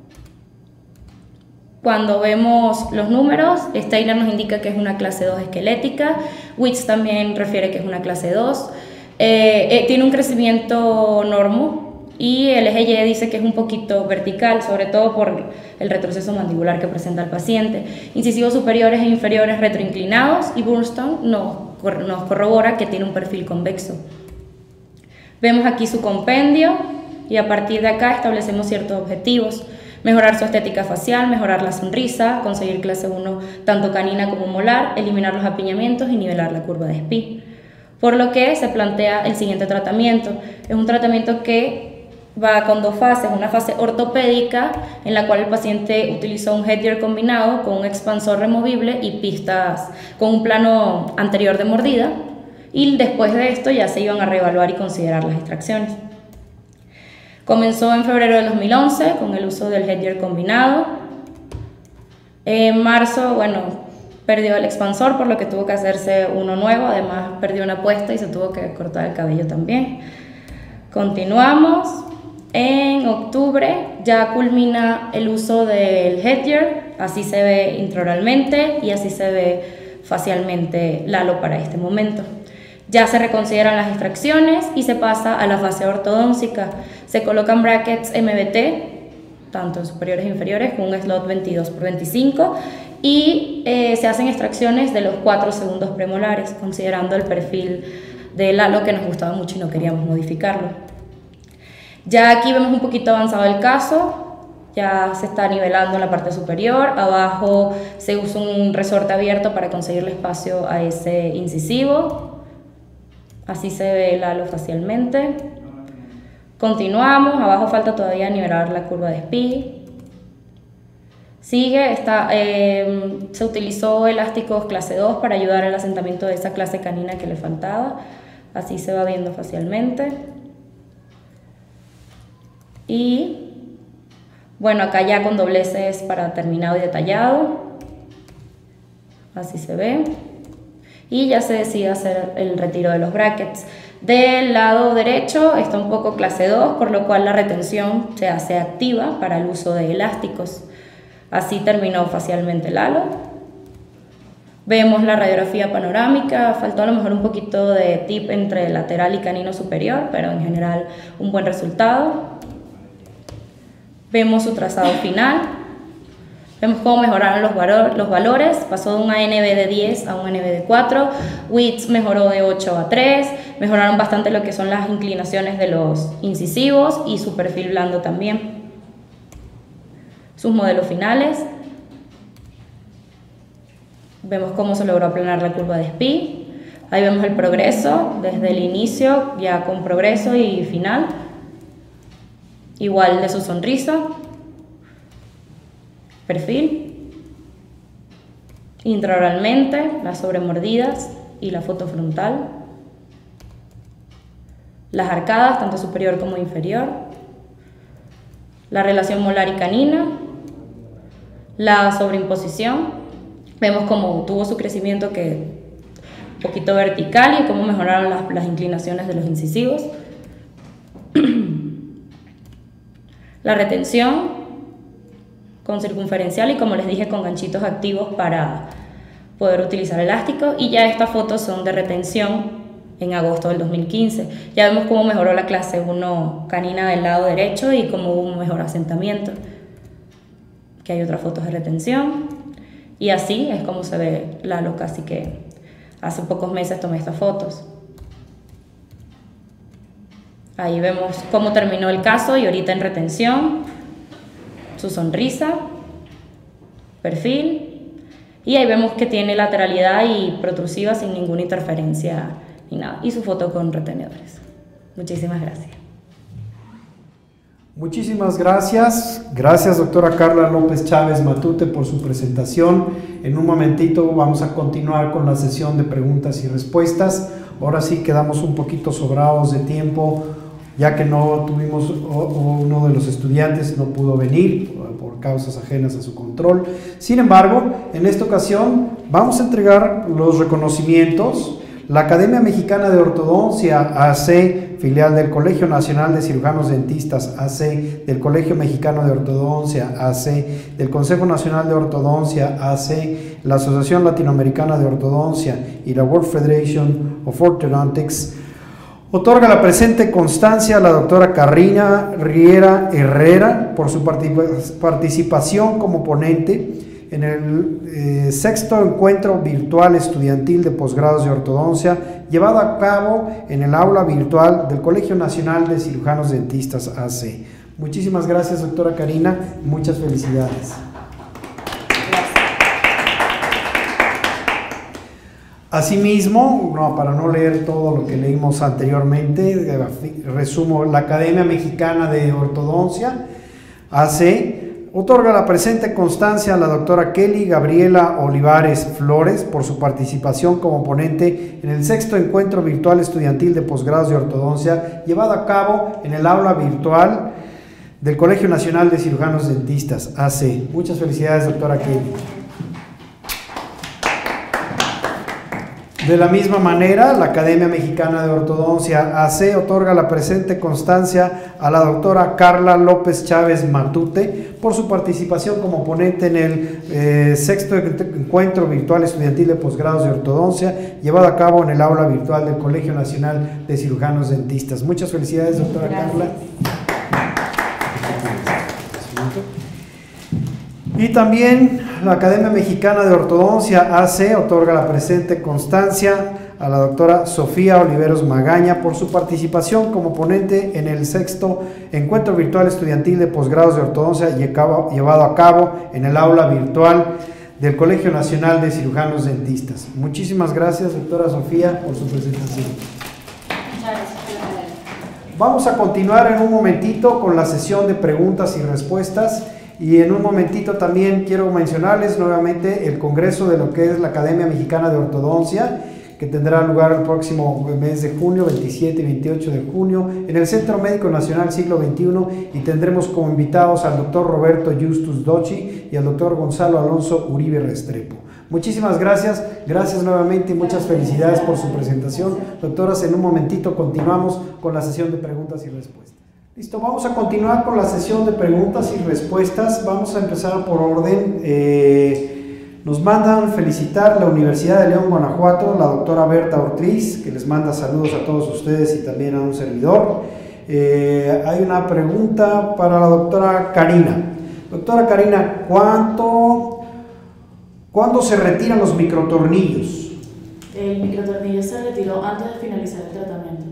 Speaker 5: Cuando vemos los números, Steiner nos indica que es una clase 2 esquelética, Witz también refiere que es una clase 2, tiene un crecimiento normo y el eje Y dice que es un poquito vertical, sobre todo por el retroceso mandibular que presenta el paciente. Incisivos superiores e inferiores retroinclinados y Burnstone nos corrobora que tiene un perfil convexo. Vemos aquí su compendio y a partir de acá establecemos ciertos objetivos. Mejorar su estética facial, mejorar la sonrisa, conseguir clase 1 tanto canina como molar, eliminar los apiñamientos y nivelar la curva de SPI. Por lo que se plantea el siguiente tratamiento. Es un tratamiento que va con dos fases, una fase ortopédica en la cual el paciente utilizó un headgear combinado con un expansor removible y pistas con un plano anterior de mordida. Y después de esto ya se iban a reevaluar y considerar las extracciones. Comenzó en febrero de 2011 con el uso del headgear combinado. En marzo, perdió el expansor por lo que tuvo que hacerse uno nuevo, además perdió una apuesta y se tuvo que cortar el cabello también. Continuamos. En octubre ya culmina el uso del headgear, así se ve intraoralmente y así se ve facialmente Lalo para este momento. Ya se reconsideran las extracciones y se pasa a la fase ortodóntica. Se colocan brackets MBT, tanto en superiores e inferiores, con un slot 22×25 y se hacen extracciones de los 4 segundos premolares, considerando el perfil de Lalo que nos gustaba mucho y no queríamos modificarlo. Ya aquí vemos un poquito avanzado el caso, ya se está nivelando en la parte superior, abajo se usa un resorte abierto para conseguirle espacio a ese incisivo. Así se ve Lalo facialmente. Continuamos, abajo falta todavía nivelar la curva de SPI. Sigue, se utilizó elásticos clase 2 para ayudar al asentamiento de esa clase canina que le faltaba. Así se va viendo facialmente. Y acá ya con dobleces para terminado y detallado. Así se ve. Y ya se decide hacer el retiro de los brackets. Del lado derecho está un poco clase 2, por lo cual la retención se hace activa para el uso de elásticos. Así terminó facialmente Lalo. Vemos la radiografía panorámica, faltó a lo mejor un poquito de tip entre lateral y canino superior, pero en general un buen resultado. Vemos su trazado final. Vemos cómo mejoraron los valores, pasó de un ANB de 10 a un ANB de 4, Witz mejoró de 8 a 3, mejoraron bastante lo que son las inclinaciones de los incisivos y su perfil blando también. Sus modelos finales. Vemos cómo se logró aplanar la curva de SPI. Ahí vemos el progreso, desde el inicio, ya con progreso y final. Igual de su sonrisa. Perfil. Intraoralmente, las sobremordidas y la foto frontal. Las arcadas, tanto superior como inferior. La relación molar y canina. La sobreimposición. Vemos cómo tuvo su crecimiento que un poquito vertical y cómo mejoraron las inclinaciones de los incisivos. La retención con circunferencial y, como les dije, con ganchitos activos para poder utilizar elástico. Y ya estas fotos son de retención en agosto del 2015. Ya vemos cómo mejoró la clase 1 canina del lado derecho y cómo hubo un mejor asentamiento. Aquí hay otras fotos de retención. Y así es como se ve Lalo, casi que hace pocos meses tomé estas fotos. Ahí vemos cómo terminó el caso y ahorita en retención, su sonrisa, perfil, y ahí vemos que tiene lateralidad y protrusiva sin ninguna interferencia ni nada, y su foto con retenedores. Muchísimas gracias.
Speaker 2: Muchísimas gracias. Gracias, doctora Carla López Chávez Matute, por su presentación. En un momentito vamos a continuar con la sesión de preguntas y respuestas. Ahora sí quedamos un poquito sobrados de tiempo, ya que no tuvimos, uno de los estudiantes no pudo venir por causas ajenas a su control. Sin embargo, en esta ocasión vamos a entregar los reconocimientos. La Academia Mexicana de Ortodoncia, AC, filial del Colegio Nacional de Cirujanos Dentistas, AC, del Colegio Mexicano de Ortodoncia, AC, del Consejo Nacional de Ortodoncia, AC, la Asociación Latinoamericana de Ortodoncia y la World Federation of Orthodontics, otorga la presente constancia a la doctora Karina Riera Herrera por su participación como ponente en el sexto encuentro virtual estudiantil de posgrados de ortodoncia llevado a cabo en el aula virtual del Colegio Nacional de Cirujanos Dentistas AC. Muchísimas gracias, doctora Karina, muchas felicidades. Asimismo, para no leer todo lo que leímos anteriormente, resumo: la Academia Mexicana de Ortodoncia AC otorga la presente constancia a la doctora Kelly Gabriela Olivares Flores por su participación como ponente en el sexto encuentro virtual estudiantil de posgrados de ortodoncia llevado a cabo en el aula virtual del Colegio Nacional de Cirujanos Dentistas, AC. Muchas felicidades, doctora Kelly. De la misma manera, la Academia Mexicana de Ortodoncia, AC, otorga la presente constancia a la doctora Carla López Chávez Matute por su participación como ponente en el sexto encuentro virtual estudiantil de posgrados de ortodoncia llevado a cabo en el aula virtual del Colegio Nacional de Cirujanos Dentistas. Muchas felicidades, doctora Carla. Y también la Academia Mexicana de Ortodoncia, AC, otorga la presente constancia a la doctora Sofía Oliveros Magaña por su participación como ponente en el sexto encuentro virtual estudiantil de posgrados de ortodoncia llevado a cabo en el aula virtual del Colegio Nacional de Cirujanos Dentistas. Muchísimas gracias, doctora Sofía, por su presentación.
Speaker 1: Muchas gracias.
Speaker 2: Vamos a continuar en un momentito con la sesión de preguntas y respuestas. Y en un momentito también quiero mencionarles nuevamente el congreso de lo que es la Academia Mexicana de Ortodoncia, que tendrá lugar el próximo mes de junio, 27 y 28 de junio, en el Centro Médico Nacional Siglo XXI, y tendremos como invitados al doctor Roberto Justus Dochi y al doctor Gonzalo Alonso Uribe Restrepo. Muchísimas gracias, gracias nuevamente y muchas felicidades por su presentación. Doctoras, en un momentito continuamos con la sesión de preguntas y respuestas. Listo, vamos a continuar con la sesión de preguntas y respuestas. Vamos a empezar por orden. Nos mandan felicitar la Universidad de León, Guanajuato, la doctora Berta Ortiz, que les manda saludos a todos ustedes y también a un servidor. Hay una pregunta para la doctora Karina. Doctora Karina, ¿cuándo se retiran los microtornillos?
Speaker 3: El microtornillo se retiró antes de finalizar el tratamiento.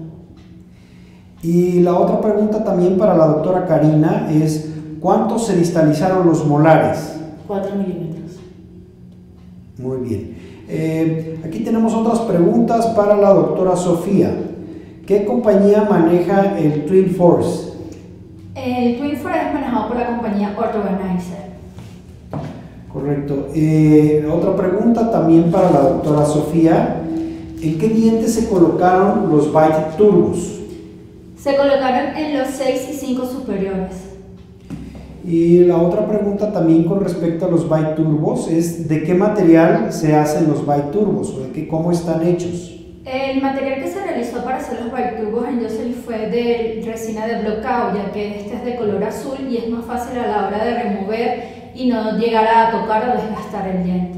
Speaker 2: Y la otra pregunta también para la doctora Karina es: ¿cuánto se distalizaron los molares?
Speaker 3: 4 milímetros.
Speaker 2: Muy bien. Aquí tenemos otras preguntas para la doctora Sofía. ¿Qué compañía maneja el Twin Force?
Speaker 1: El Twin Force es manejado por la compañía Orthoganizer.
Speaker 2: Correcto. Otra pregunta también para la doctora Sofía. ¿En qué dientes se colocaron los Bite Turbos?
Speaker 1: Se colocaron en los 6 y 5 superiores.
Speaker 2: Y la otra pregunta también con respecto a los Bite Turbos es: ¿de qué material se hacen los Bite Turbos o de cómo están hechos?
Speaker 1: El material que se realizó para hacer los Bite Turbos en Jocelyn fue de resina de bloqueo, ya que este es de color azul y es más fácil a la hora de remover y no llegar a tocar o desgastar el diente.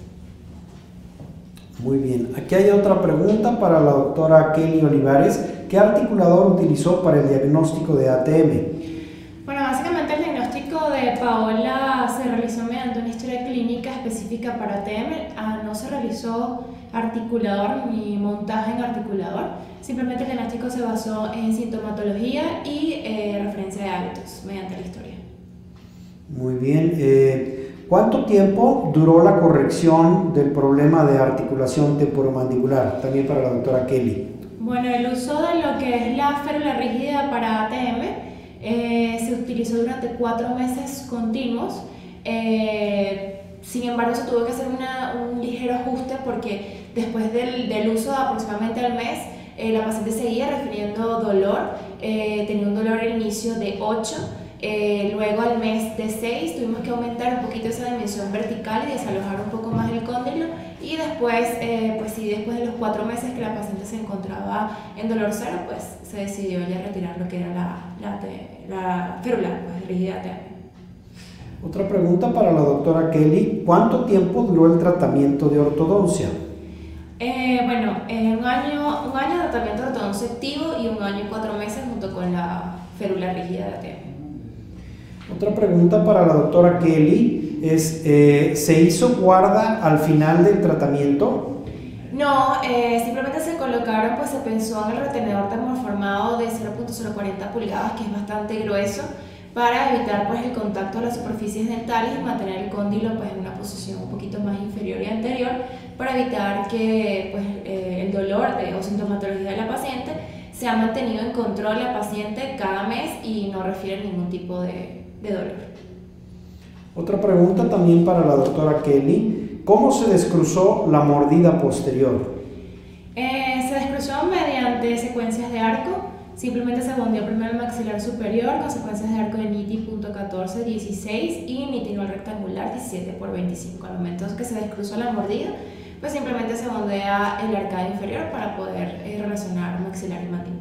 Speaker 2: Muy bien. Aquí hay otra pregunta para la doctora Kelly Olivares. ¿Qué articulador utilizó para el diagnóstico de ATM?
Speaker 6: Bueno, básicamente el diagnóstico de Paola se realizó mediante una historia clínica específica para ATM. No se realizó articulador ni montaje en articulador. Simplemente el diagnóstico se basó en sintomatología y referencia de hábitos mediante la historia.
Speaker 2: Muy bien. ¿Cuánto tiempo duró la corrección del problema de articulación temporomandibular? También para la doctora Kelly.
Speaker 6: Bueno, el uso de lo que es la férula rígida para ATM se utilizó durante 4 meses continuos. Sin embargo, se tuvo que hacer un ligero ajuste porque después del uso de aproximadamente al mes, la paciente seguía refiriendo dolor, tenía un dolor al inicio de 8, luego al mes de 6 tuvimos que aumentar un poquito esa dimensión vertical y desalojar un poco más el cóndilo, y después, pues sí, después de los 4 meses que la paciente se encontraba en dolor cero, pues se decidió ya retirar lo que era la férula rígida ATM.
Speaker 2: Otra pregunta para la doctora Kelly. ¿Cuánto tiempo duró el tratamiento de ortodoncia?
Speaker 6: Bueno, un año de tratamiento de ortodoncia activo y 1 año y 4 meses junto con la férula rígida de ATM.
Speaker 2: Otra pregunta para la doctora Kelly es, ¿se hizo guarda al final del tratamiento?
Speaker 6: No, simplemente se colocaron, pues se pensó en el retenedor termoformado de 0.040 pulgadas, que es bastante grueso, para evitar pues el contacto de las superficies dentales y mantener el cóndilo pues en una posición un poquito más inferior y anterior, para evitar que pues, el dolor o sintomatología de la paciente sea mantenido en control la paciente cada mes y no refiere ningún tipo de dolor.
Speaker 2: Otra pregunta también para la doctora Kelly. ¿Cómo se descruzó la mordida posterior?
Speaker 6: Se descruzó mediante secuencias de arco. Simplemente se bondeó primero el maxilar superior con secuencias de arco de NITI .14, 16 y nitinol rectangular 17 por 25. Al momento que se descruzó la mordida, pues simplemente se bondea el arcade inferior para poder relacionar maxilar y mandíbula.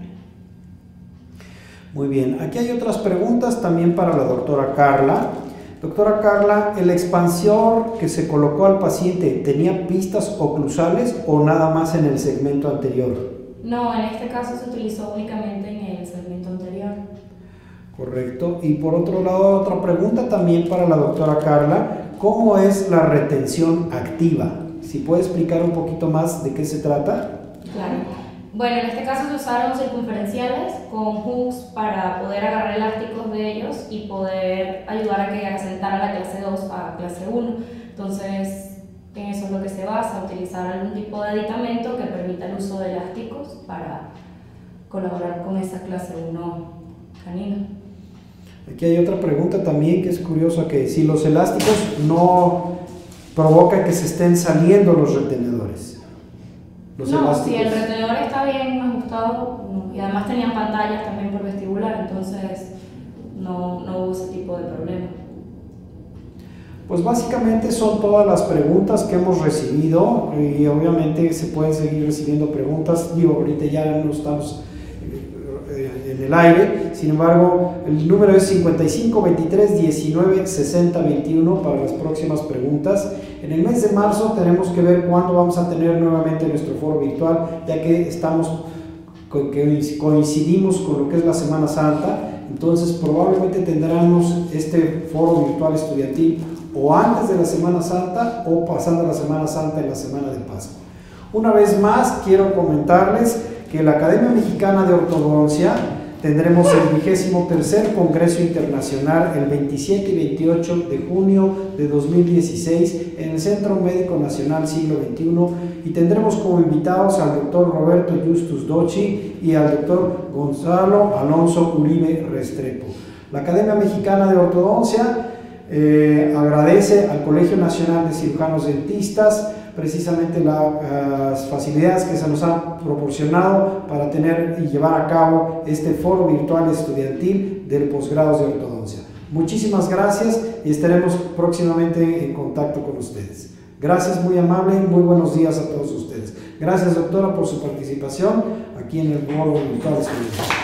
Speaker 2: Muy bien, aquí hay otras preguntas también para la doctora Carla. Doctora Carla, ¿el expansor que se colocó al paciente tenía pistas oclusales o nada más en el segmento anterior?
Speaker 5: No, en este caso se utilizó únicamente en el segmento anterior.
Speaker 2: Correcto. Y por otro lado, otra pregunta también para la doctora Carla. ¿Cómo es la retención activa? Si puede explicar un poquito más de qué se trata.
Speaker 5: Claro. Bueno, en este caso se usaron circunferenciales con hooks para poder agarrar elásticos de ellos y poder ayudar a que asentara la clase 2 a clase 1. Entonces, en eso es lo que se basa, utilizar algún tipo de aditamento que permita el uso de elásticos para colaborar con esa clase 1 canina.
Speaker 2: Aquí hay otra pregunta también que es curiosa, que si los elásticos no provocan que se estén saliendo los retenedores.
Speaker 5: No, si el retenedor está bien ajustado, no. Y además tenían pantallas también por vestibular, entonces no hubo ese tipo de problema.
Speaker 2: Pues básicamente son todas las preguntas que hemos recibido y obviamente se pueden seguir recibiendo preguntas. Digo, ahorita ya no estamos en el aire, sin embargo el número es 55 23 19 60 21 para las próximas preguntas. En el mes de marzo tenemos que ver cuándo vamos a tener nuevamente nuestro foro virtual, ya que coincidimos con lo que es la Semana Santa. Entonces probablemente tendremos este foro virtual estudiantil o antes de la Semana Santa o pasando la Semana Santa en la Semana de Pascua. Una vez más quiero comentarles que la Academia Mexicana de Ortodoncia tendremos el 23º Congreso Internacional el 27 y 28 de junio de 2016 en el Centro Médico Nacional Siglo XXI, y tendremos como invitados al doctor Roberto Justus Dochi y al doctor Gonzalo Alonso Uribe Restrepo. La Academia Mexicana de Ortodoncia agradece al Colegio Nacional de Cirujanos Dentistas precisamente las facilidades que se nos han proporcionado para tener y llevar a cabo este foro virtual estudiantil del posgrados de ortodoncia. Muchísimas gracias y estaremos próximamente en contacto con ustedes. Gracias, muy amable, muy buenos días a todos ustedes. Gracias, doctora, por su participación aquí en el foro virtual estudiantil.